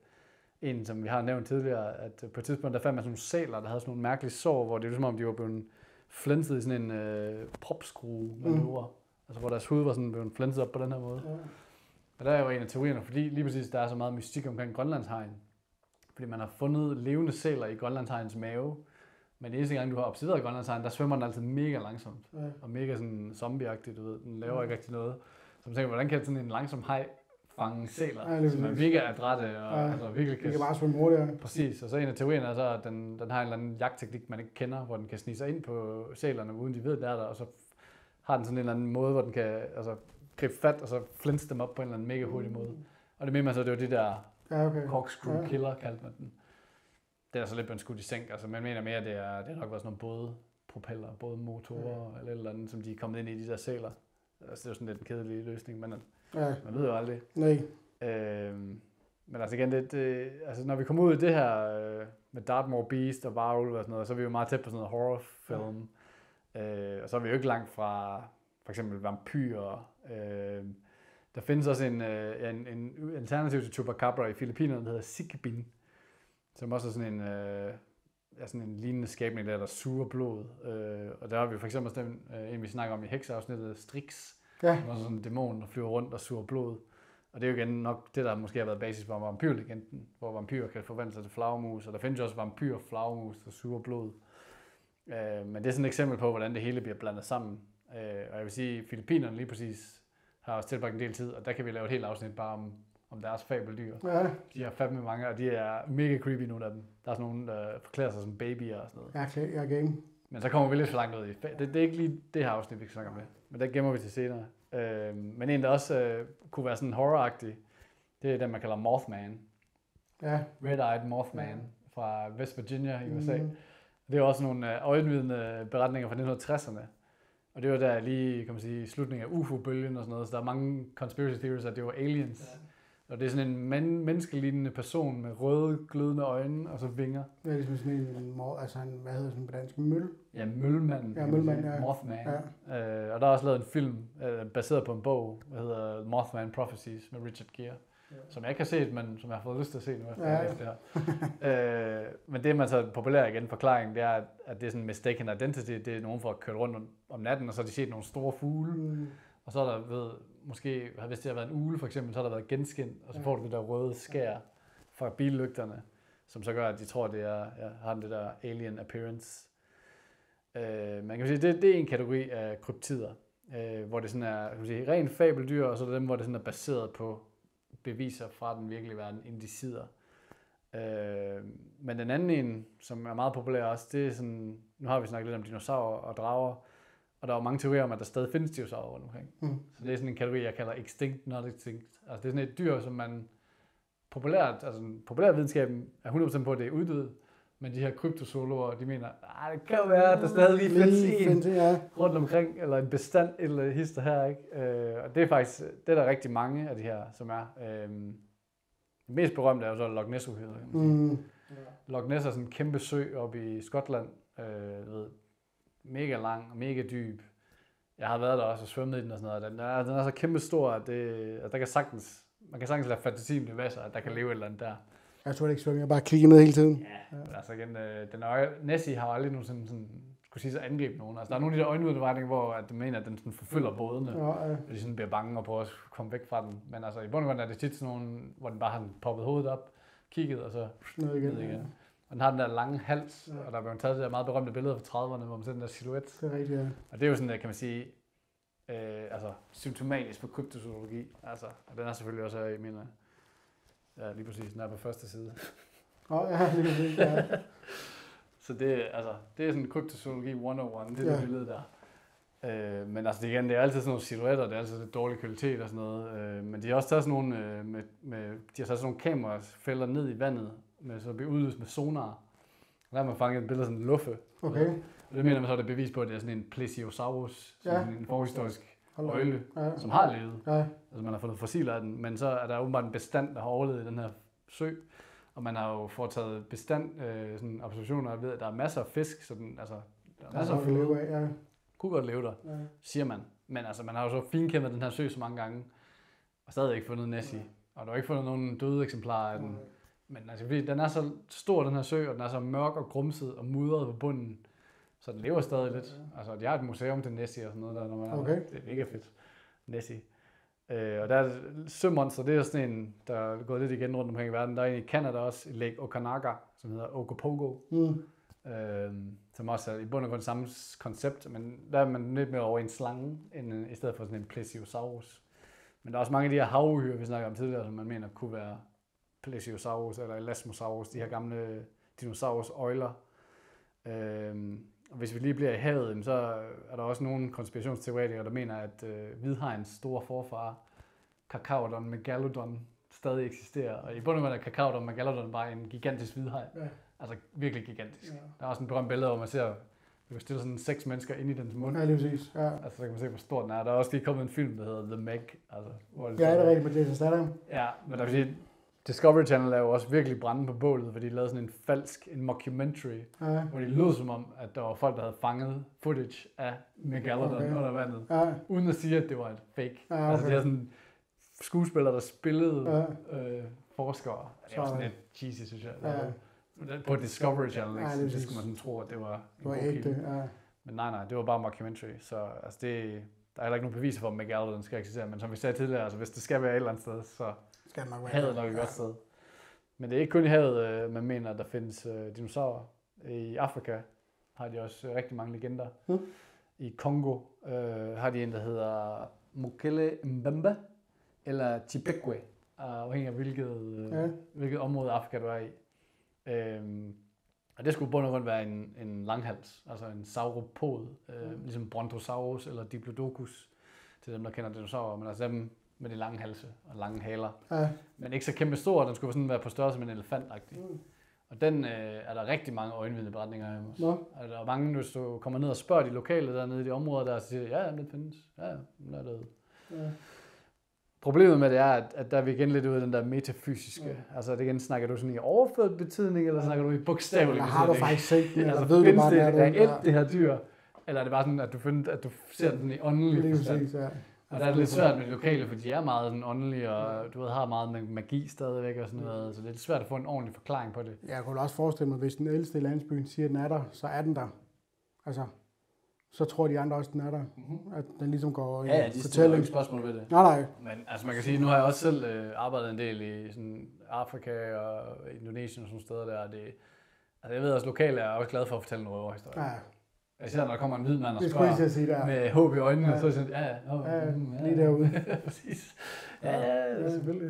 en, som vi har nævnt tidligere, at på et tidspunkt, der fandt man sådan nogle sæler, der havde sådan nogle mærkelige sår, hvor det er ligesom om, de var blevet flænset i sådan en propskrue manøvre. Altså hvor deres hoved var sådan blevet flænset op på den her måde. Og der er jo en af teorierne, fordi lige præcis der er så meget mystik omkring Grønlandshegn. Fordi man har fundet levende sæler i Grønlandshejns mave. Men det eneste gang, du har observeret Grønlandshegn, der svømmer den altid mega langsomt. Og mega sådan zombieagtigt, du ved. Den laver ikke rigtig noget. Så man tænker, hvordan kan sådan en langsom haj fange sæler, som er virkelig adrette og altså virkelig kan bare svømme hurtigere. Præcis, og så en af teorierne er så, at den har en eller anden jagtteknik, man ikke kender, hvor den kan snige sig ind på sælerne, uden de ved, det er der, og så har den sådan en eller anden måde, hvor den kan gribe fat, og så flænse dem op på en eller anden mega hurtig måde. Og det mener man så, det var de der corkscrew killer, kaldte man den. Det er så lidt blevet skudt i sænk, altså man mener mere, at det har nok været sådan nogle bådpropeller, bådmotorer eller andet, som de er kommet ind i de der sæler. Altså, det er jo sådan lidt en kedelig løsning, men Ja. man ved jo aldrig. Nej. Men altså igen, altså når vi kommer ud i det her med Dartmoor Beast og Varulv og sådan noget, så er vi jo meget tæt på sådan noget horrorfilm. Og så er vi jo ikke langt fra for eksempel vampyrer. Der findes også en alternativ til Chupacabra i Filippinerne, der hedder Sikibin, som også er sådan en lignende skabning, der suger blod. Og der har vi for eksempel også en, vi snakker om i hekseafsnittet, Strix, som er sådan en dæmon, der flyver rundt og suger blod. Og det er jo igen nok det, der måske har været basis for vampyrlegenden, hvor vampyrer kan forvandle sig til flagermus, og der findes jo også vampyrflagermus, der suger blod. Men det er sådan et eksempel på, hvordan det hele bliver blandet sammen. Og jeg vil sige, at Filippinerne lige præcis har også tilbragt en del tid, og der kan vi lave et helt afsnit bare om deres fabeldyr. Ja. De har fandme mange, og de er mega creepy, nogle af dem. Der er sådan nogle, der forklæder sig som babyer og sådan noget. Jeg er game. Men så kommer vi lidt for langt ud i. Det er ikke lige det her afsnit, vi kan snakke om det. Men det gemmer vi til senere. Men en, der også kunne være sådan horror-agtig, det er den, man kalder Mothman. Ja. Red-Eyed Mothman fra West Virginia i USA. Det er også nogle øjenvidende beretninger fra 1960'erne. Og det var der lige, kan man sige, slutningen af UFO-bølgen og sådan noget. Så der er mange conspiracy theories, at det var aliens. Ja. Og det er sådan en menneskelignende person med røde, glødende øjne og så vinger. Det er ligesom sådan hvad hedder sådan på dansk? Møl? Ja, Mølmand. Ja, Mølmand, ja. Mothman. Ja. Og der er også lavet en film baseret på en bog, der hedder Mothman Prophecies med Richard Gere. Ja. Som jeg ikke har set, men som jeg har fået lyst til at se nu efter det her. Men det, man så populær igen forklaring, det er, at det er sådan en mistaken identity. Det er nogen, der har kørt rundt om natten, og så har de set nogle store fugle. Og så er der måske, hvis det har været en ugle for eksempel, så har der været genskin, og så får du det der røde skær fra billygterne, som så gør, at de tror, det har det der alien appearance. Man kan sige, det er en kategori af kryptider, hvor det sådan er, kan man sige, rent fabeldyr, og så er der dem, hvor det sådan er baseret på beviser fra den virkelige verden, indicider. Men den anden en, som er meget populær også, det er sådan, nu har vi snakket lidt om dinosaurer og drager, og der er jo mange teorier om, at der stadig findes dinosaurer rundt omkring. Så det er sådan en kategori, jeg kalder extinct, not extinct. Altså det er sådan et dyr, som man populærvidenskaben er 100% på, at det er uddødet, men de her kryptozoologer, de mener, det kan jo være, at der stadig lige findes en rundt omkring, eller en bestand, eller hister her, ikke? Og det er faktisk, det er der rigtig mange af de her, som er. Det mest berømte er jo så Loch Ness-uhyret. Loch Ness er sådan en kæmpe sø oppe i Skotland, mega lang og mega dyb. Jeg har været der også og svømmet i den og sådan noget. Den er så kæmpe stor, at man kan sagtens lade fantasien blive vasser, at der kan leve et eller andet der. Jeg tror ikke svømme, jeg bare kigger ned hele tiden. Ja. Altså igen, Nessie har aldrig nogen sådan skulle sige så angribe nogen. Altså der er nogle af de der øjenudberetninger, hvor at de mener, at den sådan forfølger bådene, og de sådan bliver bange og prøver at komme væk fra den. Men altså i bund og grund er det tit sådan nogle, hvor den bare har poppet hovedet op, kigget og så ned igen. Ja. Og den har den der lange hals, og der er blevet taget det der meget berømte billeder fra 30'erne, hvor man ser den der silhuet. Det er rigtigt, ja. Og det er jo sådan, kan man sige, symptomatisk for kryptozoologi. Altså, og den er selvfølgelig også, jeg mener, lige præcis, den er på første side. Ja, lige præcis, ja. Så det er sådan kryptozoologi 101, det er det billede der. Men altså det er altid sådan nogle silhuetter, det er altid lidt dårlig kvalitet og sådan noget. Men de har også taget sådan nogle, de har taget sådan nogle kamerafælder ned i vandet, så bliver udløst med sonar. Og der har man fanget et billede af sådan en luffe. Okay. Og det mener man så, er det bevis på, at det er sådan en plesiosaurus, sådan en forhistorisk øgle, som har levet. Ja. Altså man har fundet fossiler af den, men så er der åbenbart en bestand, der har overlevet i den her sø. Og man har jo foretaget sådan observationer og ved, at der er masser af fisk, så der er masser af føde. Kunne godt leve der, siger man. Men altså, man har jo så finkæmmet den her sø så mange gange, og stadig ikke fundet Nessie. Og der er ikke fundet nogen døde eksemplarer af den. Men altså, fordi den er så stor, den her sø, og den er så mørk og grumset og mudret på bunden, så den lever stadig lidt. Altså, de har et museum til Nessie og sådan noget der, når man er der. Det er mega fedt. Nessie. Og der er sømonster, det er sådan en, der er gået lidt igen rundt omkring i verden. Der er en i Canada også, i Lake Okanaga, som hedder Ogopogo. Som også er i bund og grund samme koncept, men der er man lidt mere over en slange, end i stedet for sådan en plesiosaurus. Men der er også mange af de her havuhyre, vi snakker om tidligere, som man mener kunne være plesiosaurus eller elasmosaurus, de her gamle dinosaurus-øjler. Og hvis vi lige bliver i havet, så er der også nogle konspirationsteoretikere, der mener, at hvidhajens store forfar, Carcharodon megalodon, stadig eksisterer. Og i bund og grund er Carcharodon megalodon bare en gigantisk hvidhaj. Ja. Altså virkelig gigantisk. Ja. Der er også en berømt billede, hvor man ser, kan stille sådan 6 mennesker ind i dens mund. Ja, lige præcis. Ja. Altså, så kan man se, hvor stor den er. Der er også lige kommet en film, der hedder The Meg. Altså, hvor Ja, det er rigtigt med Jason Statham. Ja, men der vil sige, Discovery Channel er jo også virkelig brænde på bålet, fordi de lavede sådan en mockumentary, hvor de lød som om, at der var folk, der havde fanget footage af Megalodon under vandet, uden at sige, at det var et fake. Okay. Altså, de er sådan skuespillere, der spillede forskere. Det var sådan lidt cheesy, synes jeg. På Discovery Channel, ikke? Det skulle man sådan tro, at det var en god kilde. Men nej, det var bare mockumentary, så altså der er heller ikke nogen beviser for, at Megalodon skal eksistere, men som vi sagde tidligere, altså hvis det skal være et eller andet sted, så skal havet nok et godt sted. Men det er ikke kun i havet, man mener, at der findes dinosaurer. I Afrika har de også rigtig mange legender. I Kongo har de en, der hedder Mokele Mbembe, eller Chipekwe, afhængig af hvilket område af Afrika du er i. Og det skulle bund og grund være en langhals, altså en sauropod, ligesom Brontosaurus eller Diplodocus, til dem, der kender dinosaurer, men altså dem med de lange halse og lange haler. Men ikke så kæmpe stor, den skulle sådan være på størrelse med en elefantagtig. Og den er der rigtig mange øjenvidneberetninger af også. Og der er mange, hvis du kommer ned og spørger de lokale dernede i de områder der, så siger ja, den findes. Ja, den er derude. Problemet med det er, at der er vi igen lidt ude af den der metafysiske. Altså det igen, snakker du sådan i overført betydning, eller snakker du i bogstavelig betydning? Har du faktisk set den, eller ved du bare, det reelt, det her dyr? Eller er det bare sådan, at du ser den i åndelig forstand? Og der er det lidt svært med de lokale, for de er meget sådan åndelige, og du ved, har meget med magi stadigvæk og sådan noget. Så det er lidt svært at få en ordentlig forklaring på det. Jeg kunne også forestille mig, hvis den ældste i landsbyen siger, at den er der, så er den der. Altså, så tror de andre også, den er der. At den ligesom går i de stiller ikke spørgsmål ved det. Nej. Men altså man kan sige, nu har jeg også selv arbejdet en del i sådan Afrika og Indonesien og sådan steder der. Altså jeg ved også, lokale er også glade for at fortælle en røverhistorie. Især når der kommer en hvid mand og spørger med håb i øjnene, så er det sådan, lige derude. Præcis. Ja, selvfølgelig.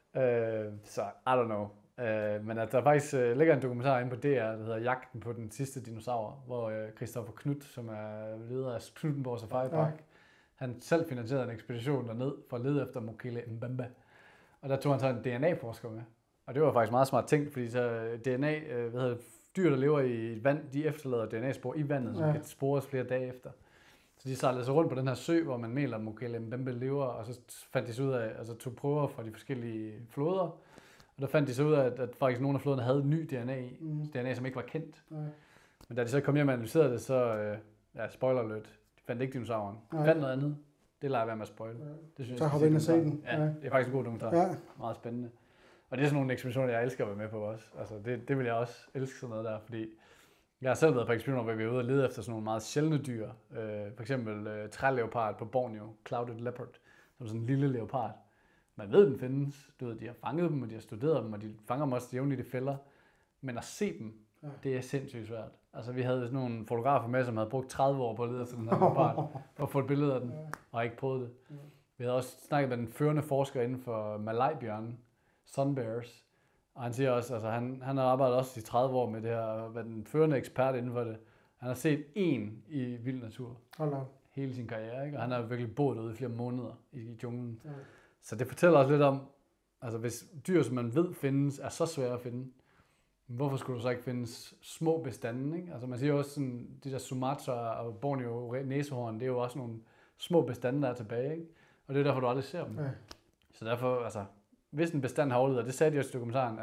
Så, I don't know. Men at der faktisk ligger en dokumentar inde på DR, der hedder Jagten på den sidste dinosaur, hvor Christopher Knudt, som er leder af Knuthenborg Safari Park, han selv finansierede en ekspedition derned for at lede efter Mokele Mbembe. Og der tog han så en DNA-forsker med. Og det var faktisk meget smart tænkt, fordi så DNA, dyr, der lever i et vand, de efterlader DNA-spor i vandet, som kan spores flere dage efter. Så de sejlede sig rundt på den her sø, hvor man mener, at Mokele Mbembe lever, og så fandt de så ud af, altså tog prøver fra de forskellige floder, og der fandt de så ud af, at faktisk nogle af floderne havde ny DNA i, DNA, som ikke var kendt. Men da de så kom hjem og analyserede det, så, spoiler alert, de fandt ikke dinosauren. De fandt noget andet. Det lader jeg være med at spoile. Det synes så har vi ind og se den. Ja, det er faktisk en god dokumentar. Meget spændende. Og det er sådan nogle ekspeditioner, jeg elsker at være med på også. Altså, det vil jeg også elske sådan noget der, fordi jeg har selv været på ekspeditioner, hvor vi er ude og lede efter sådan nogle meget sjældne dyr. For eksempel træleopard på Borneo, Clouded Leopard, som sådan en lille leopard. Man ved, den findes. Du ved, de har fanget dem, og de har studeret dem, og de fanger dem også jævnligt i fælder. Men at se dem, det er sindssygt svært. Altså, vi havde sådan nogle fotografer med, som havde brugt 30 år på at lede efter den her leopard, for at få et billede af den, og ikke prøvet det. Vi havde også snakket med den førende forsker inden for Malay-bjørnen, Sun Bears. Og han siger også, altså han har arbejdet også i 30 år med det her, hvad den førende ekspert inden for det. Han har set én i vild natur. Hele sin karriere, ikke? Og han har virkelig boet ude i flere måneder i junglen. Så det fortæller også lidt om, altså hvis dyr, som man ved findes, er så svære at finde, hvorfor skulle der så ikke findes små bestande, ikke? Altså man siger også sådan, de der Sumatra og Borneo næsehorn, det er jo også nogle små bestande, der er tilbage, ikke? Og det er derfor, du aldrig ser dem. Så derfor, altså, hvis en bestand har overlevet, og det sagde de også i dokumentaren,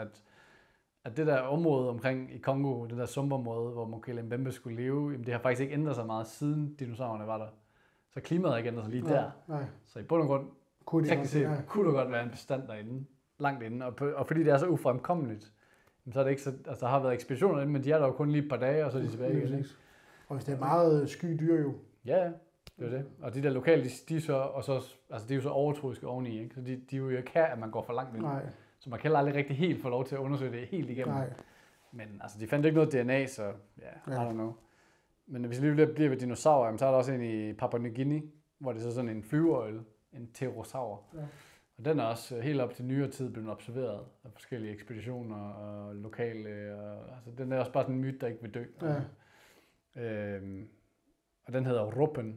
at det der område omkring i Kongo, det der sumpområde, hvor Mokele Mbembe skulle leve, jamen det har faktisk ikke ændret sig meget, siden dinosaurerne var der. Så klimaet har ikke ændret sig lige der. Så i bund og grund, teknisk set, kunne der godt være en bestand derinde, langt inde, og fordi det er så ufremkommeligt, så er det ikke så, altså der har været ekspeditioner inde, men de er der jo kun lige et par dage, og så er de tilbage igen. Og hvis det er meget sky dyr jo. Ja, det er det. Og de der lokale, de er så, og så, altså de er jo så overtroiske oveni, ikke? Så de jo ikke have, at man går for langt ind. Så man kan heller aldrig rigtig helt få lov til at undersøge det helt igennem. Men altså, de fandt ikke noget DNA, så I don't know. Men hvis vi lige bliver ved dinosaurer, så er der også en i Papua New Guinea, hvor det er så sådan en flyveøgle, en pterosaur. Og den er også helt op til nyere tid blevet observeret af forskellige ekspeditioner og lokale. Og, altså, den er også bare sådan en myte, der ikke vil dø. Og den hedder Ropen.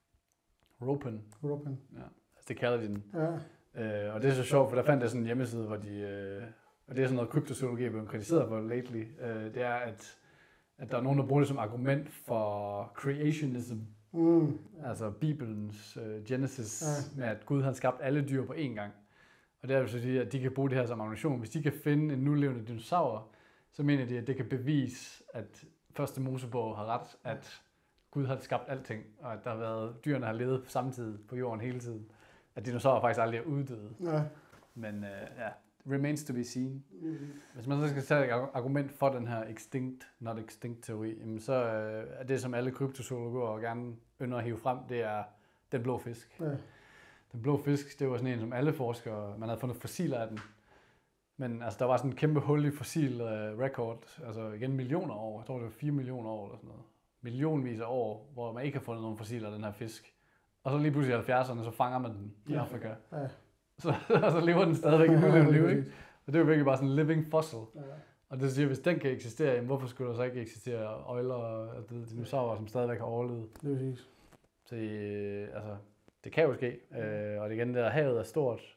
Ja, altså det kalder de den. Og det er så sjovt, for der fandt jeg sådan en hjemmeside, hvor de, og det er sådan noget kryptozoologi, jeg er blevet kritiseret for lately, det er, at at der er nogen, der bruger det som argument for creationism. Altså Bibelens Genesis, med at Gud han skabt alle dyr på én gang. Og det er jo så sige, at de kan bruge det her som ammunition. Hvis de kan finde en nulevende dinosaur, så mener de, at det kan bevise, at første Mosebog har ret, at Gud har skabt alting, og at der har været, dyrene har levet samtidig på jorden hele tiden. At dinosaurer faktisk aldrig er uddøde. Ja. Men remains to be seen. Hvis man så skal tage et argument for den her extinct, not extinct teori, så er det, som alle kryptozoologer gerne ynder at hive frem, det er den blå fisk. Ja. Den blå fisk, det var sådan en, som alle forskere, man havde fundet fossiler af den. Men altså, der var sådan en kæmpe hul i fossil record, altså igen millioner år, jeg tror det var 4 millioner år eller sådan noget. Millionvis af år, hvor man ikke har fundet nogen fossiler af den her fisk. Og så lige pludselig i 70'erne, så fanger man den i Afrika. Ja. Så lever den stadigvæk et nulevende liv, ikke? Og det er jo virkelig bare sådan en living fossil. Ja. Og det siger, hvis den kan eksistere, jamen, hvorfor skulle der så ikke eksistere øgler og dinosaurer, som stadigvæk har overlevet? Det er præcis. Så altså, det kan jo ske. Og igen, der havet er stort.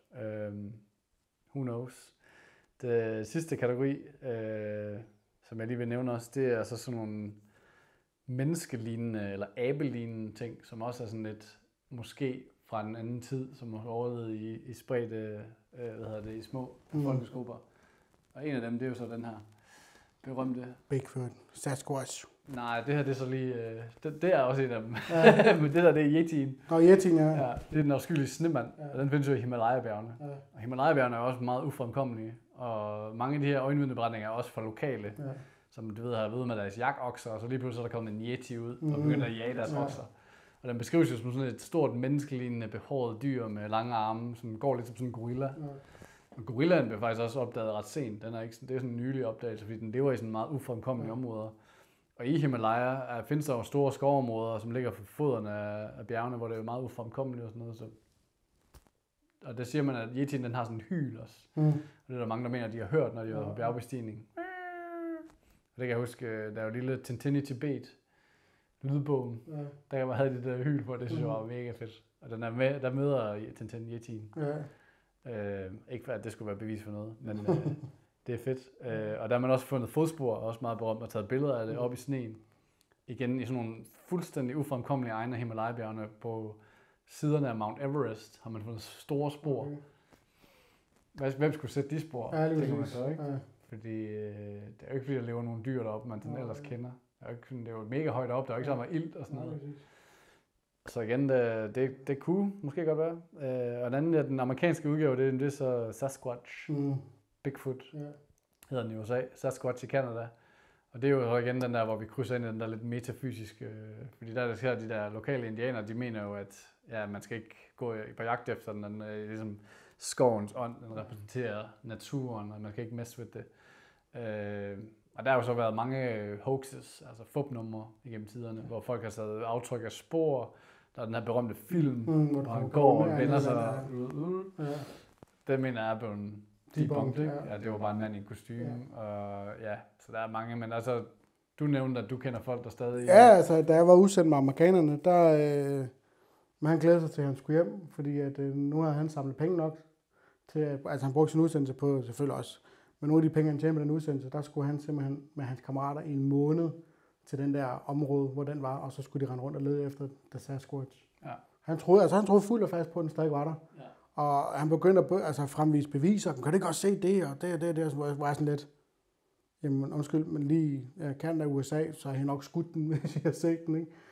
Who knows? Det sidste kategori, som jeg lige vil nævne også, det er så sådan nogle menneskelignende eller abelignende ting, som også er sådan lidt måske fra en anden tid, som har overlevet i spredte, i små folkesgrupper. Og en af dem, det er jo så den her berømte Bigfoot, Sasquatch. Nej, det her det er så lige, det er også en af dem. Ja. Men det der, det er Yetien. Yetien, ja. Ja. Det er den afskyelige snemand, og den findes jo i Himalaya-bjergene. Ja. Og Himalaya-bjergene er også meget ufremkommelige, og mange af de her øjenvidneberetninger er også for lokale, som du ved har ved med deres jagtokser, og så lige pludselig er der kommet en Yeti ud og begynder at jage deres okser. Og den beskrives jo som sådan et stort menneskelignende behåret dyr med lange arme, som går lidt som sådan en gorilla. Ja. Og gorillaen blev faktisk også opdaget ret sent. Den er ikke, det er sådan en nylig opdagelse, fordi den lever i sådan meget ufremkommelige områder. Og i Himalaya findes der jo store skovområder, som ligger for foderne af bjergene, hvor det er meget ufremkommeligt og sådan noget. Så. Og der siger man, at Yetien den har sådan en hyl også. Og det er der mange, der mener, at de har hørt, når de har været på bjergbestigning. Og det kan jeg huske, der er jo lille Tintin i Tibet, lydbogen, der havde de der hyl på, det synes jeg var mega fedt. Og den er med, der møder Tintin Yetien. Ikke for, at det skulle være bevis for noget, men det er fedt. Og der har man også fundet fodspor, også meget berømt, og taget billeder af det op i sneen. Igen i sådan nogle fuldstændig ufremkommelige egne af Himalaya-bjergene. På siderne af Mount Everest har man fundet store spor. Hvem skulle sætte de spor? Ja, det kan man så ikke. Ja. Fordi det er jo ikke fordi, der lever nogle dyr deroppe, man sådan ellers kender. Det er jo mega højt op, der er jo ikke så meget ilt og sådan noget. Så igen, det kunne måske godt være. Og den anden er den amerikanske udgave, det er så Sasquatch. Bigfoot hedder den i USA. Sasquatch i Canada. Og det er jo så igen den der, hvor vi krydser ind i den der lidt metafysiske. Fordi der sker de der lokale indianere, de mener jo, at man skal ikke gå på jagt efter den. Den ligesom skovens ånd, den repræsenterer naturen, og man kan ikke messe med det. Og der har jo så været mange hoaxes, altså fupnumre igennem tiderne, hvor folk har taget aftryk af spor. Der er den her berømte film, hvor han går og vender sig. Det mener jeg er blevet debunked, ikke? Ja, det var bare en mand i kostume. Og så der er mange, men altså, du nævnte, at du kender folk, der stadig... Ja, altså, da jeg var udsendt med amerikanerne, men han glædede sig til, at han skulle hjem, fordi at, nu har han samlet penge nok til, altså han brugte sin udsendelse på, selvfølgelig også, men nogle af de penge, han tjente med den udsendelse, der skulle han simpelthen med hans kammerater i en måned til den der område, hvor den var, og så skulle de rende rundt og lede efter The Sasquatch. Ja. Han troede fuldt og fast på, at den stadig var der. Ja. Og han begyndte at fremvise beviser. Kan du ikke også se det, og det, så var jeg sådan lidt, jamen undskyld, men lige Canada og USA, så har jeg nok skudt den, hvis jeg har set den, ikke?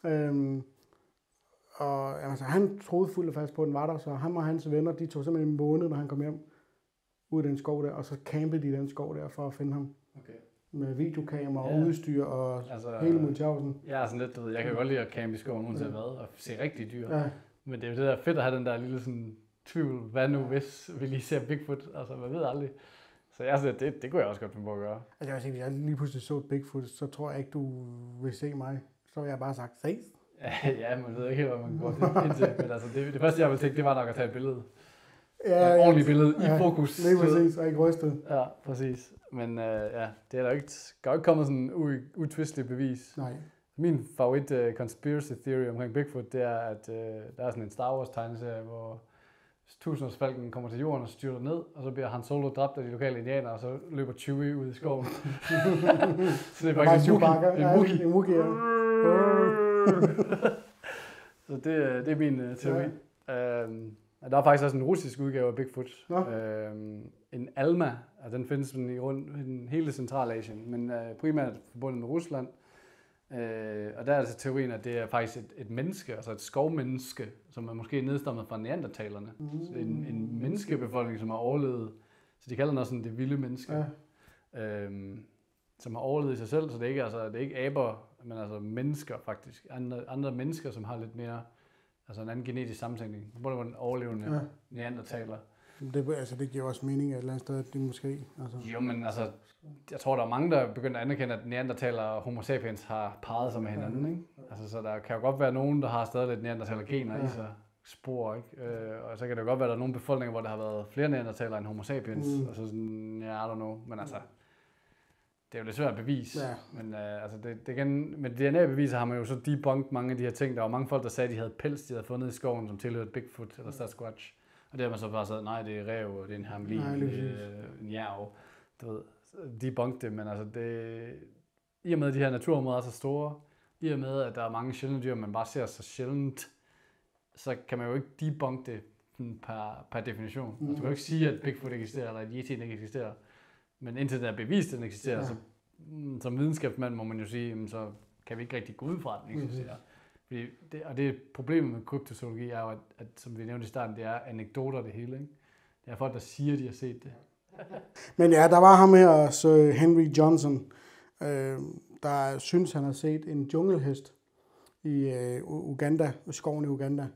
Og altså, han troede fuldt og fast på, at den var der, så ham og hans venner, de tog simpelthen en måned, når han kom hjem, ud i den skov der, og så campede de i den skov der, for at finde ham. Okay. Med videokamera og udstyr og hele Mulchausen. Jeg er sådan lidt, du ved, jeg kan godt lide at campe i skoven, uanset hvad, og se rigtige dyr. Ja. Men det er jo det der fedt at have den der lille sådan tvivl, hvad nu hvis vi lige ser Bigfoot, altså man ved aldrig. Så jeg synes, det kunne jeg også godt finde på at gøre. Altså jeg vil sige, hvis jeg lige pludselig så Bigfoot, så tror jeg ikke, du vil se mig. Så vil jeg bare sagt, se. Ja, man ved ikke helt, hvad man går ind til. Men altså, det første, jeg ville tænke, det var nok at tage et billede. Ja, et ordentligt billede i fokus. Lige præcis, og ikke rystet. Ja, præcis. Men det er der ikke, der er ikke kommet sådan en utvisteligt bevis. Nej. Min favorit conspiracy theory omkring Bigfoot, det er, at der er sådan en Star Wars tegneserie, hvor tusindårsfalken kommer til jorden og styrter ned, og så bliver Han Solo dræbt af de lokale indianere, og så løber Chewie ud i skoven. Så det er faktisk en Wookiee. Så det er min teori. Ja. Der er faktisk også en russisk udgave af Bigfoot. En Alma, og den findes i hele Centralasien, men primært forbundet med Rusland. Og der er altså teorien, at det er faktisk et menneske, altså et skovmenneske, som er måske nedstammet fra neandertalerne. Så en menneskebefolkning, som har overlevet, så de kalder det også sådan det vilde menneske, som har overlevet i sig selv, så det er ikke aber, men altså mennesker faktisk. Andre mennesker, som har lidt mere, altså en anden genetisk sammensætning. Både en overlevende neandertaler. Det giver også mening et eller andet sted, at de måske... Altså. Jo, men altså, jeg tror, der er mange, der er begyndt at anerkende, at neandertaler og homo sapiens har parret sig med hinanden, ikke? Altså, så der kan jo godt være nogen, der har stadig lidt neandertaler-gener i sig, spor, ikke? Og så kan det jo godt være, at der er nogle befolkninger, hvor der har været flere neandertalere end homo sapiens, og så sådan, I don't know, men altså, det er jo lidt svært at bevise, men altså, det igen, med DNA-beviser har man jo så debunked mange af de her ting. Der var mange folk, der sagde, at de havde pels, de havde fundet i skoven, som tilhørte Bigfoot eller Sasquatch. Og det har man så bare sagt, nej, det er ræv, og det er en hermelin, det er en jerv. Du ved, debunked det, men altså det... I og med, at de her naturområder er så store, i og med, at der er mange sjældne dyr, man bare ser så sjældent, så kan man jo ikke debunke det per definition. Altså, du kan jo ikke sige, at Bigfoot eksisterer, eller at Yeti'en ikke eksisterer. Men indtil det er bevist, at den eksisterer, så som videnskabsmand må man jo sige, så kan vi ikke rigtig gå ud fra, at den eksisterer. Fordi det problemet med kryptozoologi er jo, at som vi nævnte i starten, det er anekdoter det hele, ikke? Det er folk, der siger, at de har set det. Men ja, der var ham her, så Henry Johnson, der synes, han har set en junglehest i Uganda, skoven i Uganda.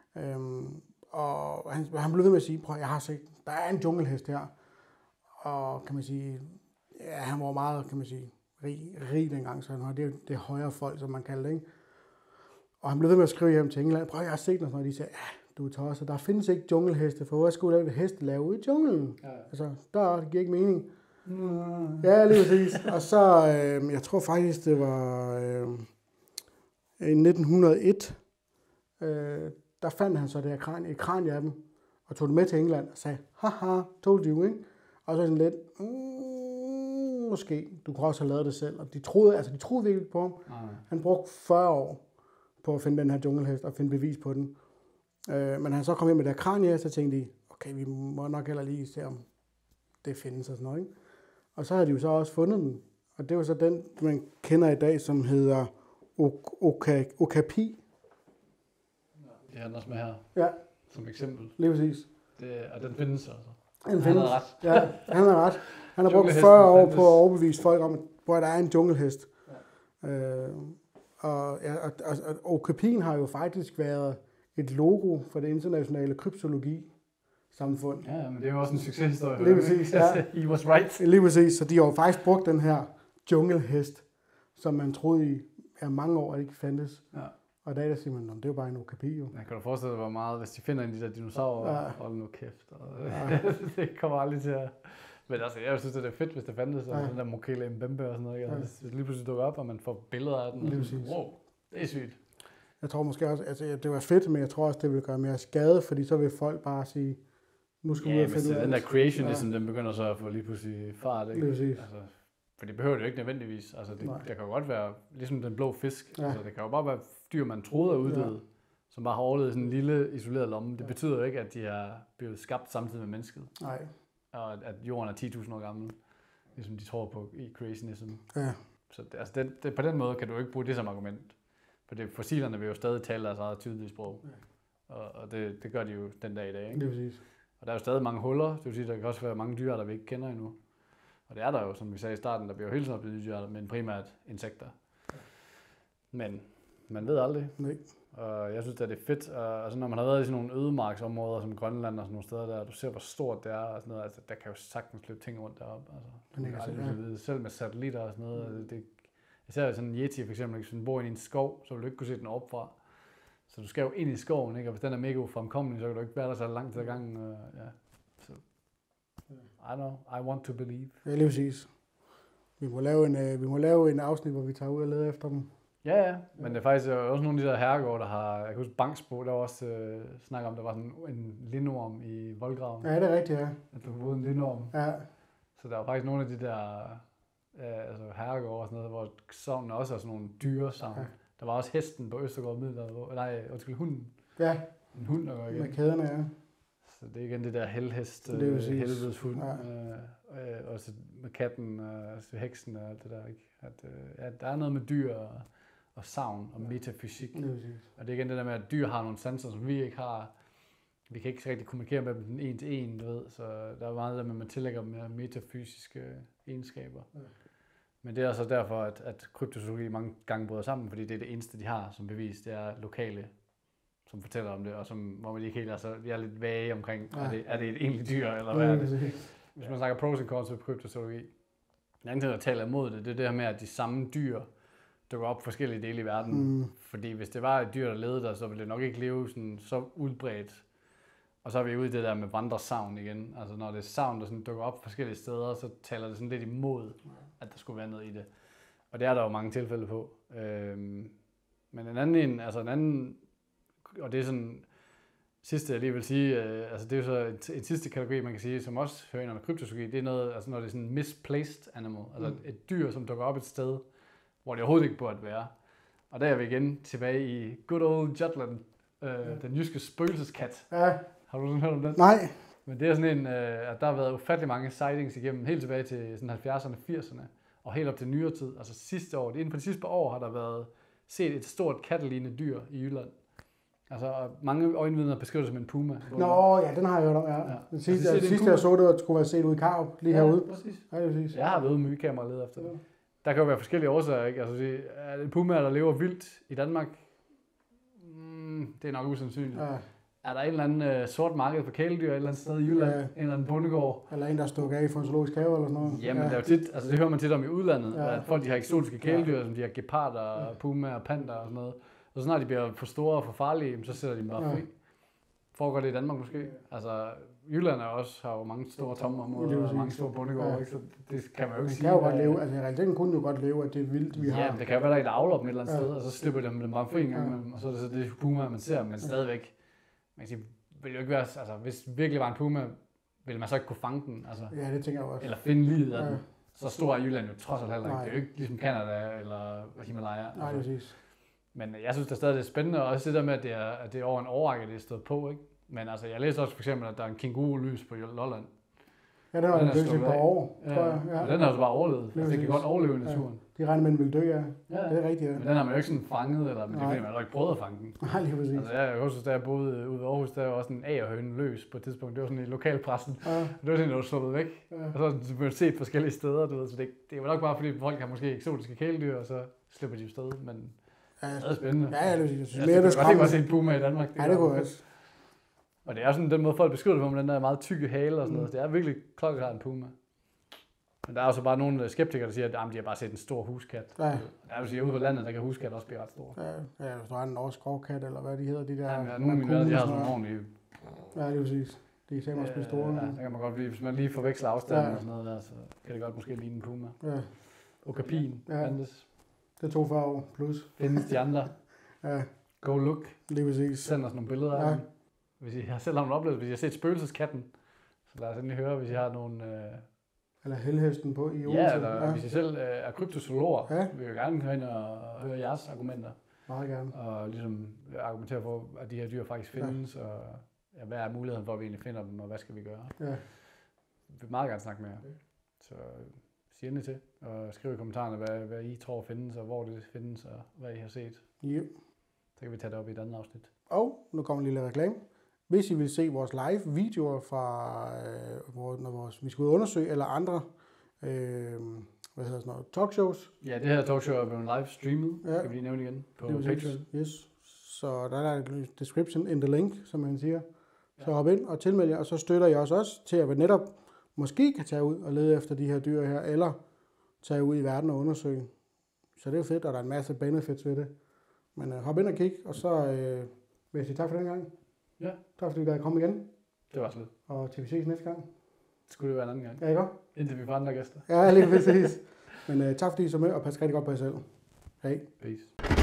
Og han blev ved med at sige, prøv, jeg har set, der er en junglehest her. Og kan man sige, ja, han var meget, kan man sige, rig dengang, så han var det højere folk, som man kalder det, ikke? Og han blev ved med at skrive hjem til England, prøv, jeg har set noget, og de sagde, du er tosset, der findes ikke jungleheste, for hvad skulle der heste lave ude i junglen? Ja. Altså, det giver ikke mening. Ja, lige præcis. Og så, jeg tror faktisk, det var i 1901, der fandt han så det her kranie af dem, og tog det med til England og sagde, haha, told you, ikke? Og så sådan lidt, måske, du kunne også have lavet det selv. Og de troede virkelig på ham. Han brugte 40 år på at finde den her junglehest og finde bevis på den. Men han så kom hjem med det her kranie, så tænkte de, okay, vi må nok heller lige se, om det findes og sådan noget, ikke? Og så har de jo så også fundet den. Og det var så den, man kender i dag, som hedder okapi. Det er også med her. Ja. Som eksempel. Lige præcis. Og den findes altså. Han har ret. Ja, han har ret. Han har brugt 40 år på at overbevise folk om, at der er en junglehest. Ja. Og okapien har jo faktisk været et logo for det internationale kryptologi-samfund. Ja, men det er jo også en succeshistorie. Lige præcis, ja. He was right. Lige præcis, så de har jo faktisk brugt den her junglehest, som man troede i mange år ikke fandtes. Ja. Og der siger man, det er jo bare en okapi, jo. Jeg kan du forestille dig, hvor meget, hvis de finder en af de der dinosaurer, hold nu kæft. Det kommer aldrig til at... Men altså, jeg synes, det er fedt, hvis det fandtes, og den der Mokele Mbembe og sådan noget. Ja. Hvis det lige pludselig dukker op, og man får billeder af den. Lige præcis. Wow, det er sygt. Jeg tror måske også, altså det var fedt, men jeg tror også, det vil gøre mere skade, fordi så vil folk bare sige, nu skal vi ud og finde ud af den der creationism, den begynder så at få lige pludselig fart, ikke? Lige præcis. Altså, for det behøver det jo ikke nødvendigvis. Altså, det kan jo godt være, ligesom den blå fisk. Ja. Altså, det kan jo bare være dyr, man troede er uddøde, som bare har overlevet sådan en lille isoleret lomme. Det betyder jo ikke, at de er blevet skabt samtidig med mennesket. Nej. Og at jorden er 10.000 år gammel, ligesom de tror på i creationism. Ja. Så på den måde kan du ikke bruge det som argument. For fossilerne vil jo stadig tale deres eget tydelige sprog. Ja. Og det gør de jo den dag i dag, ikke? Det er præcis. Og der er jo stadig mange huller. Det vil sige, der kan også være mange dyr, der vi ikke kender endnu. Og det er der jo, som vi sagde i starten, der bliver jo hele tiden oplevet dyr, men primært insekter. Men man ved aldrig. Nej. Og jeg synes, at det er fedt. Altså, når man har været i sådan nogle ødemarksområder som Grønland og sådan nogle steder der, du ser, hvor stort det er og sådan noget. Altså, der kan jo sagtens løbe ting rundt deroppe. Altså, selv med satellitter og sådan noget. Altså, især sådan en yeti for eksempel, hvis du bor i en skov, så vil du ikke kunne se den opfra. Så du skal jo ind i skoven, ikke? Og hvis den er mega ufremkommelig, så kan du ikke være der så langt til gangen. Ja. Så, I know, I want to believe. Ja, lige præcis. Vi må lave en afsnit, hvor vi tager ud og leder efter dem. Ja, men det er faktisk også nogle af de der herregårde, der har, jeg kan huske Bangsbo, der var også snak om, der var sådan en lindorm i voldgraven. Ja, det er rigtigt, ja. At du boede en lindorm. Ja, Så der var faktisk nogle af de der altså herregårde og sådan noget, hvor sovnen også er sådan nogle dyresavn. Ja. Der var også hesten på Østergaard Middelalder, nej, undskyld, hunden. ja, En hund, der går igen. med kæderne, ja. Så det er igen det der helhest, Det er præcis. helvedeshund, Ja. og så med katten og heksen og alt det der, ikke? At, ja, der er noget med dyr og savn og metafysik. Det er præcis. Og det er igen det der med, at dyr har nogle sanser, som vi ikke har. Vi kan ikke rigtig kommunikere med dem en til en, du ved. Så der er meget der med, at man tillægger dem metafysiske egenskaber. Ja. Men det er altså derfor, at kryptozoologi mange gange bryder sammen, fordi det er det eneste, de har som bevis. Det er lokale, som fortæller om det, og som, hvor man ikke helt, altså, vi er lidt vage omkring, ja. er det et egentligt dyr, eller hvad er det? Hvis man snakker pros and cons ved kryptozoologi. En anden ting, der taler imod det, det er det her med, at de samme dyr dukker op forskellige dele i verden. Fordi hvis det var et dyr, der levede der, så ville det nok ikke leve sådan, så udbredt. Og så er vi ude i det der med vandresavn igen. Altså når det er savn, der sådan dukker op forskellige steder, så taler det sådan lidt imod, at der skulle være noget i det. Og det er der jo mange tilfælde på. Men en anden, og det er sådan, sidste jeg lige vil sige, altså det er jo så en sidste kategori, man kan sige, som også hører ind under kryptozoologi, det er noget, altså når det er sådan misplaced animal, altså et dyr, som dukker op et sted, hvor det overhovedet ikke burde være. Og der er vi igen tilbage i good old Jutland, den jyske spøgelseskat. Ja. Har du sådan hørt om den? Nej. Men det er sådan en, at der har været ufattelig mange sightings igennem, helt tilbage til sådan 70'erne, 80'erne, og helt op til nyere tid. Altså sidste år, inden for de sidste par år, har der været set et stort kattelignende dyr i Jylland. Altså mange øjenvidner beskriver det som en puma. Nå, ja, den har jeg hørt om, ja. Den sidste jeg så, det skulle være set ud i Karup, lige herude. Præcis. Ja, præcis. Jeg har været ude med kamera og lede efter det. Der kan jo være forskellige årsager, ikke? Altså, er det pumaer, der lever vildt i Danmark? Det er nok usandsynligt. Ja. Er der en eller anden sort marked for kæledyr et eller andet sted i Jylland? Ja. En eller anden bondegård? Eller en, der står af for en zoologisk have eller sådan noget? Jamen, det er jo tit, altså det hører man tit om i udlandet, at folk de har eksotiske kæledyr, som de har geparder, pumaer, pandaer og sådan noget. Og så når de bliver for store og for farlige, så sætter de dem bare fri. Foregår det i Danmark måske? Altså, Jylland har jo mange store tomme områder og mange store bondegårde, ikke? Så det kan man jo ikke sige. Det kan jo godt leve, altså i realiteten kunne jo godt leve, at det er vildt, vi har. Ja, det kan jo være, der er et avler dem et eller andet sted, og så slipper de dem bare fri en gang imellem, og så er det så det puma, man ser, men stadigvæk. Man kan sige, vil jo ikke være, altså hvis det virkelig var en puma, ville man så ikke kunne fange den? Altså, ja, det tænker jeg også. Eller finde livet af den. Så stor er Jylland jo trods alt heller ikke. Det er jo ikke ligesom Canada eller Himalaya. Nej, præcis. Men jeg synes, det stadig er spændende, og også det der med, at det er over en årrække, det er stået på, ikke? Men altså, jeg læste også for eksempel, at der er en kænguru-lys på Lolland. Ja, den har den død et par år, tror jeg. Ja. Den har jo bare overlevet. Altså, det kan godt overleve i naturen. De regner med, at den vil dø, ja. Det er rigtigt, ja. Men den har man jo ikke sådan fanget, eller, men det er fordi, man har ikke prøvet at fange den. Nej, lige præcis. Altså, jeg husker, da jeg boede ude ved Aarhus, der var også en agerhøne løs på et tidspunkt. Det var sådan i lokalpressen. Det var sådan, der var sluppet væk. Og så har man set forskellige steder, du ved. Så det er jo nok bare, fordi folk har måske eksotiske kæledyr, og så slipper de sted. Men det er spændende. Ja, det er spændende. Jeg kunne også se en puma i Danmark. Ja, det kunne jeg også. Og det er sådan den måde, folk beskriver det på, med den der meget tykke hale og sådan noget. Det er virkelig klokkeklart en puma. Men der er også bare nogle skeptikere, der siger, at de har bare set en stor huskat. Ja. Jeg vil sige, ude på landet, der kan huskat også blive ret store. Ja, hvis du har en norsk grovkat, eller hvad de hedder, de der... Ja, nogle af mine venner, de har sådan nogle ordentlige... Ja, det er præcis. De er simpelthen også blive store. Ja, der kan man godt blive, hvis man lige forveksler afstanden og sådan noget der, så kan det godt måske ligne en puma. Ja. Okapin, fandtes. Det er 42 år plus. Findes de andre. Ja. Go look. Lige præcis. Send os nogle billeder af dem. Hvis I har selv har en oplevelse, hvis I har set spøgelseskatten, så lad os endelig høre, hvis I har nogle... Eller helhesten på i Odense. Ja, eller hvis I selv er kryptozoologer, vil jeg gerne høre ind og høre jeres argumenter. Meget gerne. Og ligesom argumentere for, at de her dyr faktisk findes, og hvad er muligheden for, at vi egentlig finder dem, og hvad skal vi gøre. Ja. Jeg vil meget gerne snakke med jer. Så sig endelig til, og skriv i kommentarerne, hvad I tror findes, og hvor det findes, og hvad I har set. Jo. Så kan vi tage det op i et andet afsnit. Og nu kommer en lille reklame. Hvis I vil se vores live videoer fra, når vi skal ud og undersøge, eller andre talkshows. Ja, det her talkshow er blevet live streamet, kan vi lige nævne igen, på Patreon. Yes. Så der er en description in the link, som man siger. Så hop ind og tilmeld jer, og så støtter jeg os også til, at vi netop måske kan tage ud og lede efter de her dyr her, eller tage ud i verden og undersøge. Så det er jo fedt, og der er en masse benefits ved det. Men hop ind og kig, og så vil jeg sige tak for den gang. Ja. Tak fordi du gad komme igen. Det var slet. Og til vi ses næste gang. Det skulle det være en anden gang. Ja, ikke? Indtil vi får andre gæster. Ja, lige præcis. Men tak fordi I så med, og pas rigtig godt på jer selv. Hej. Peace.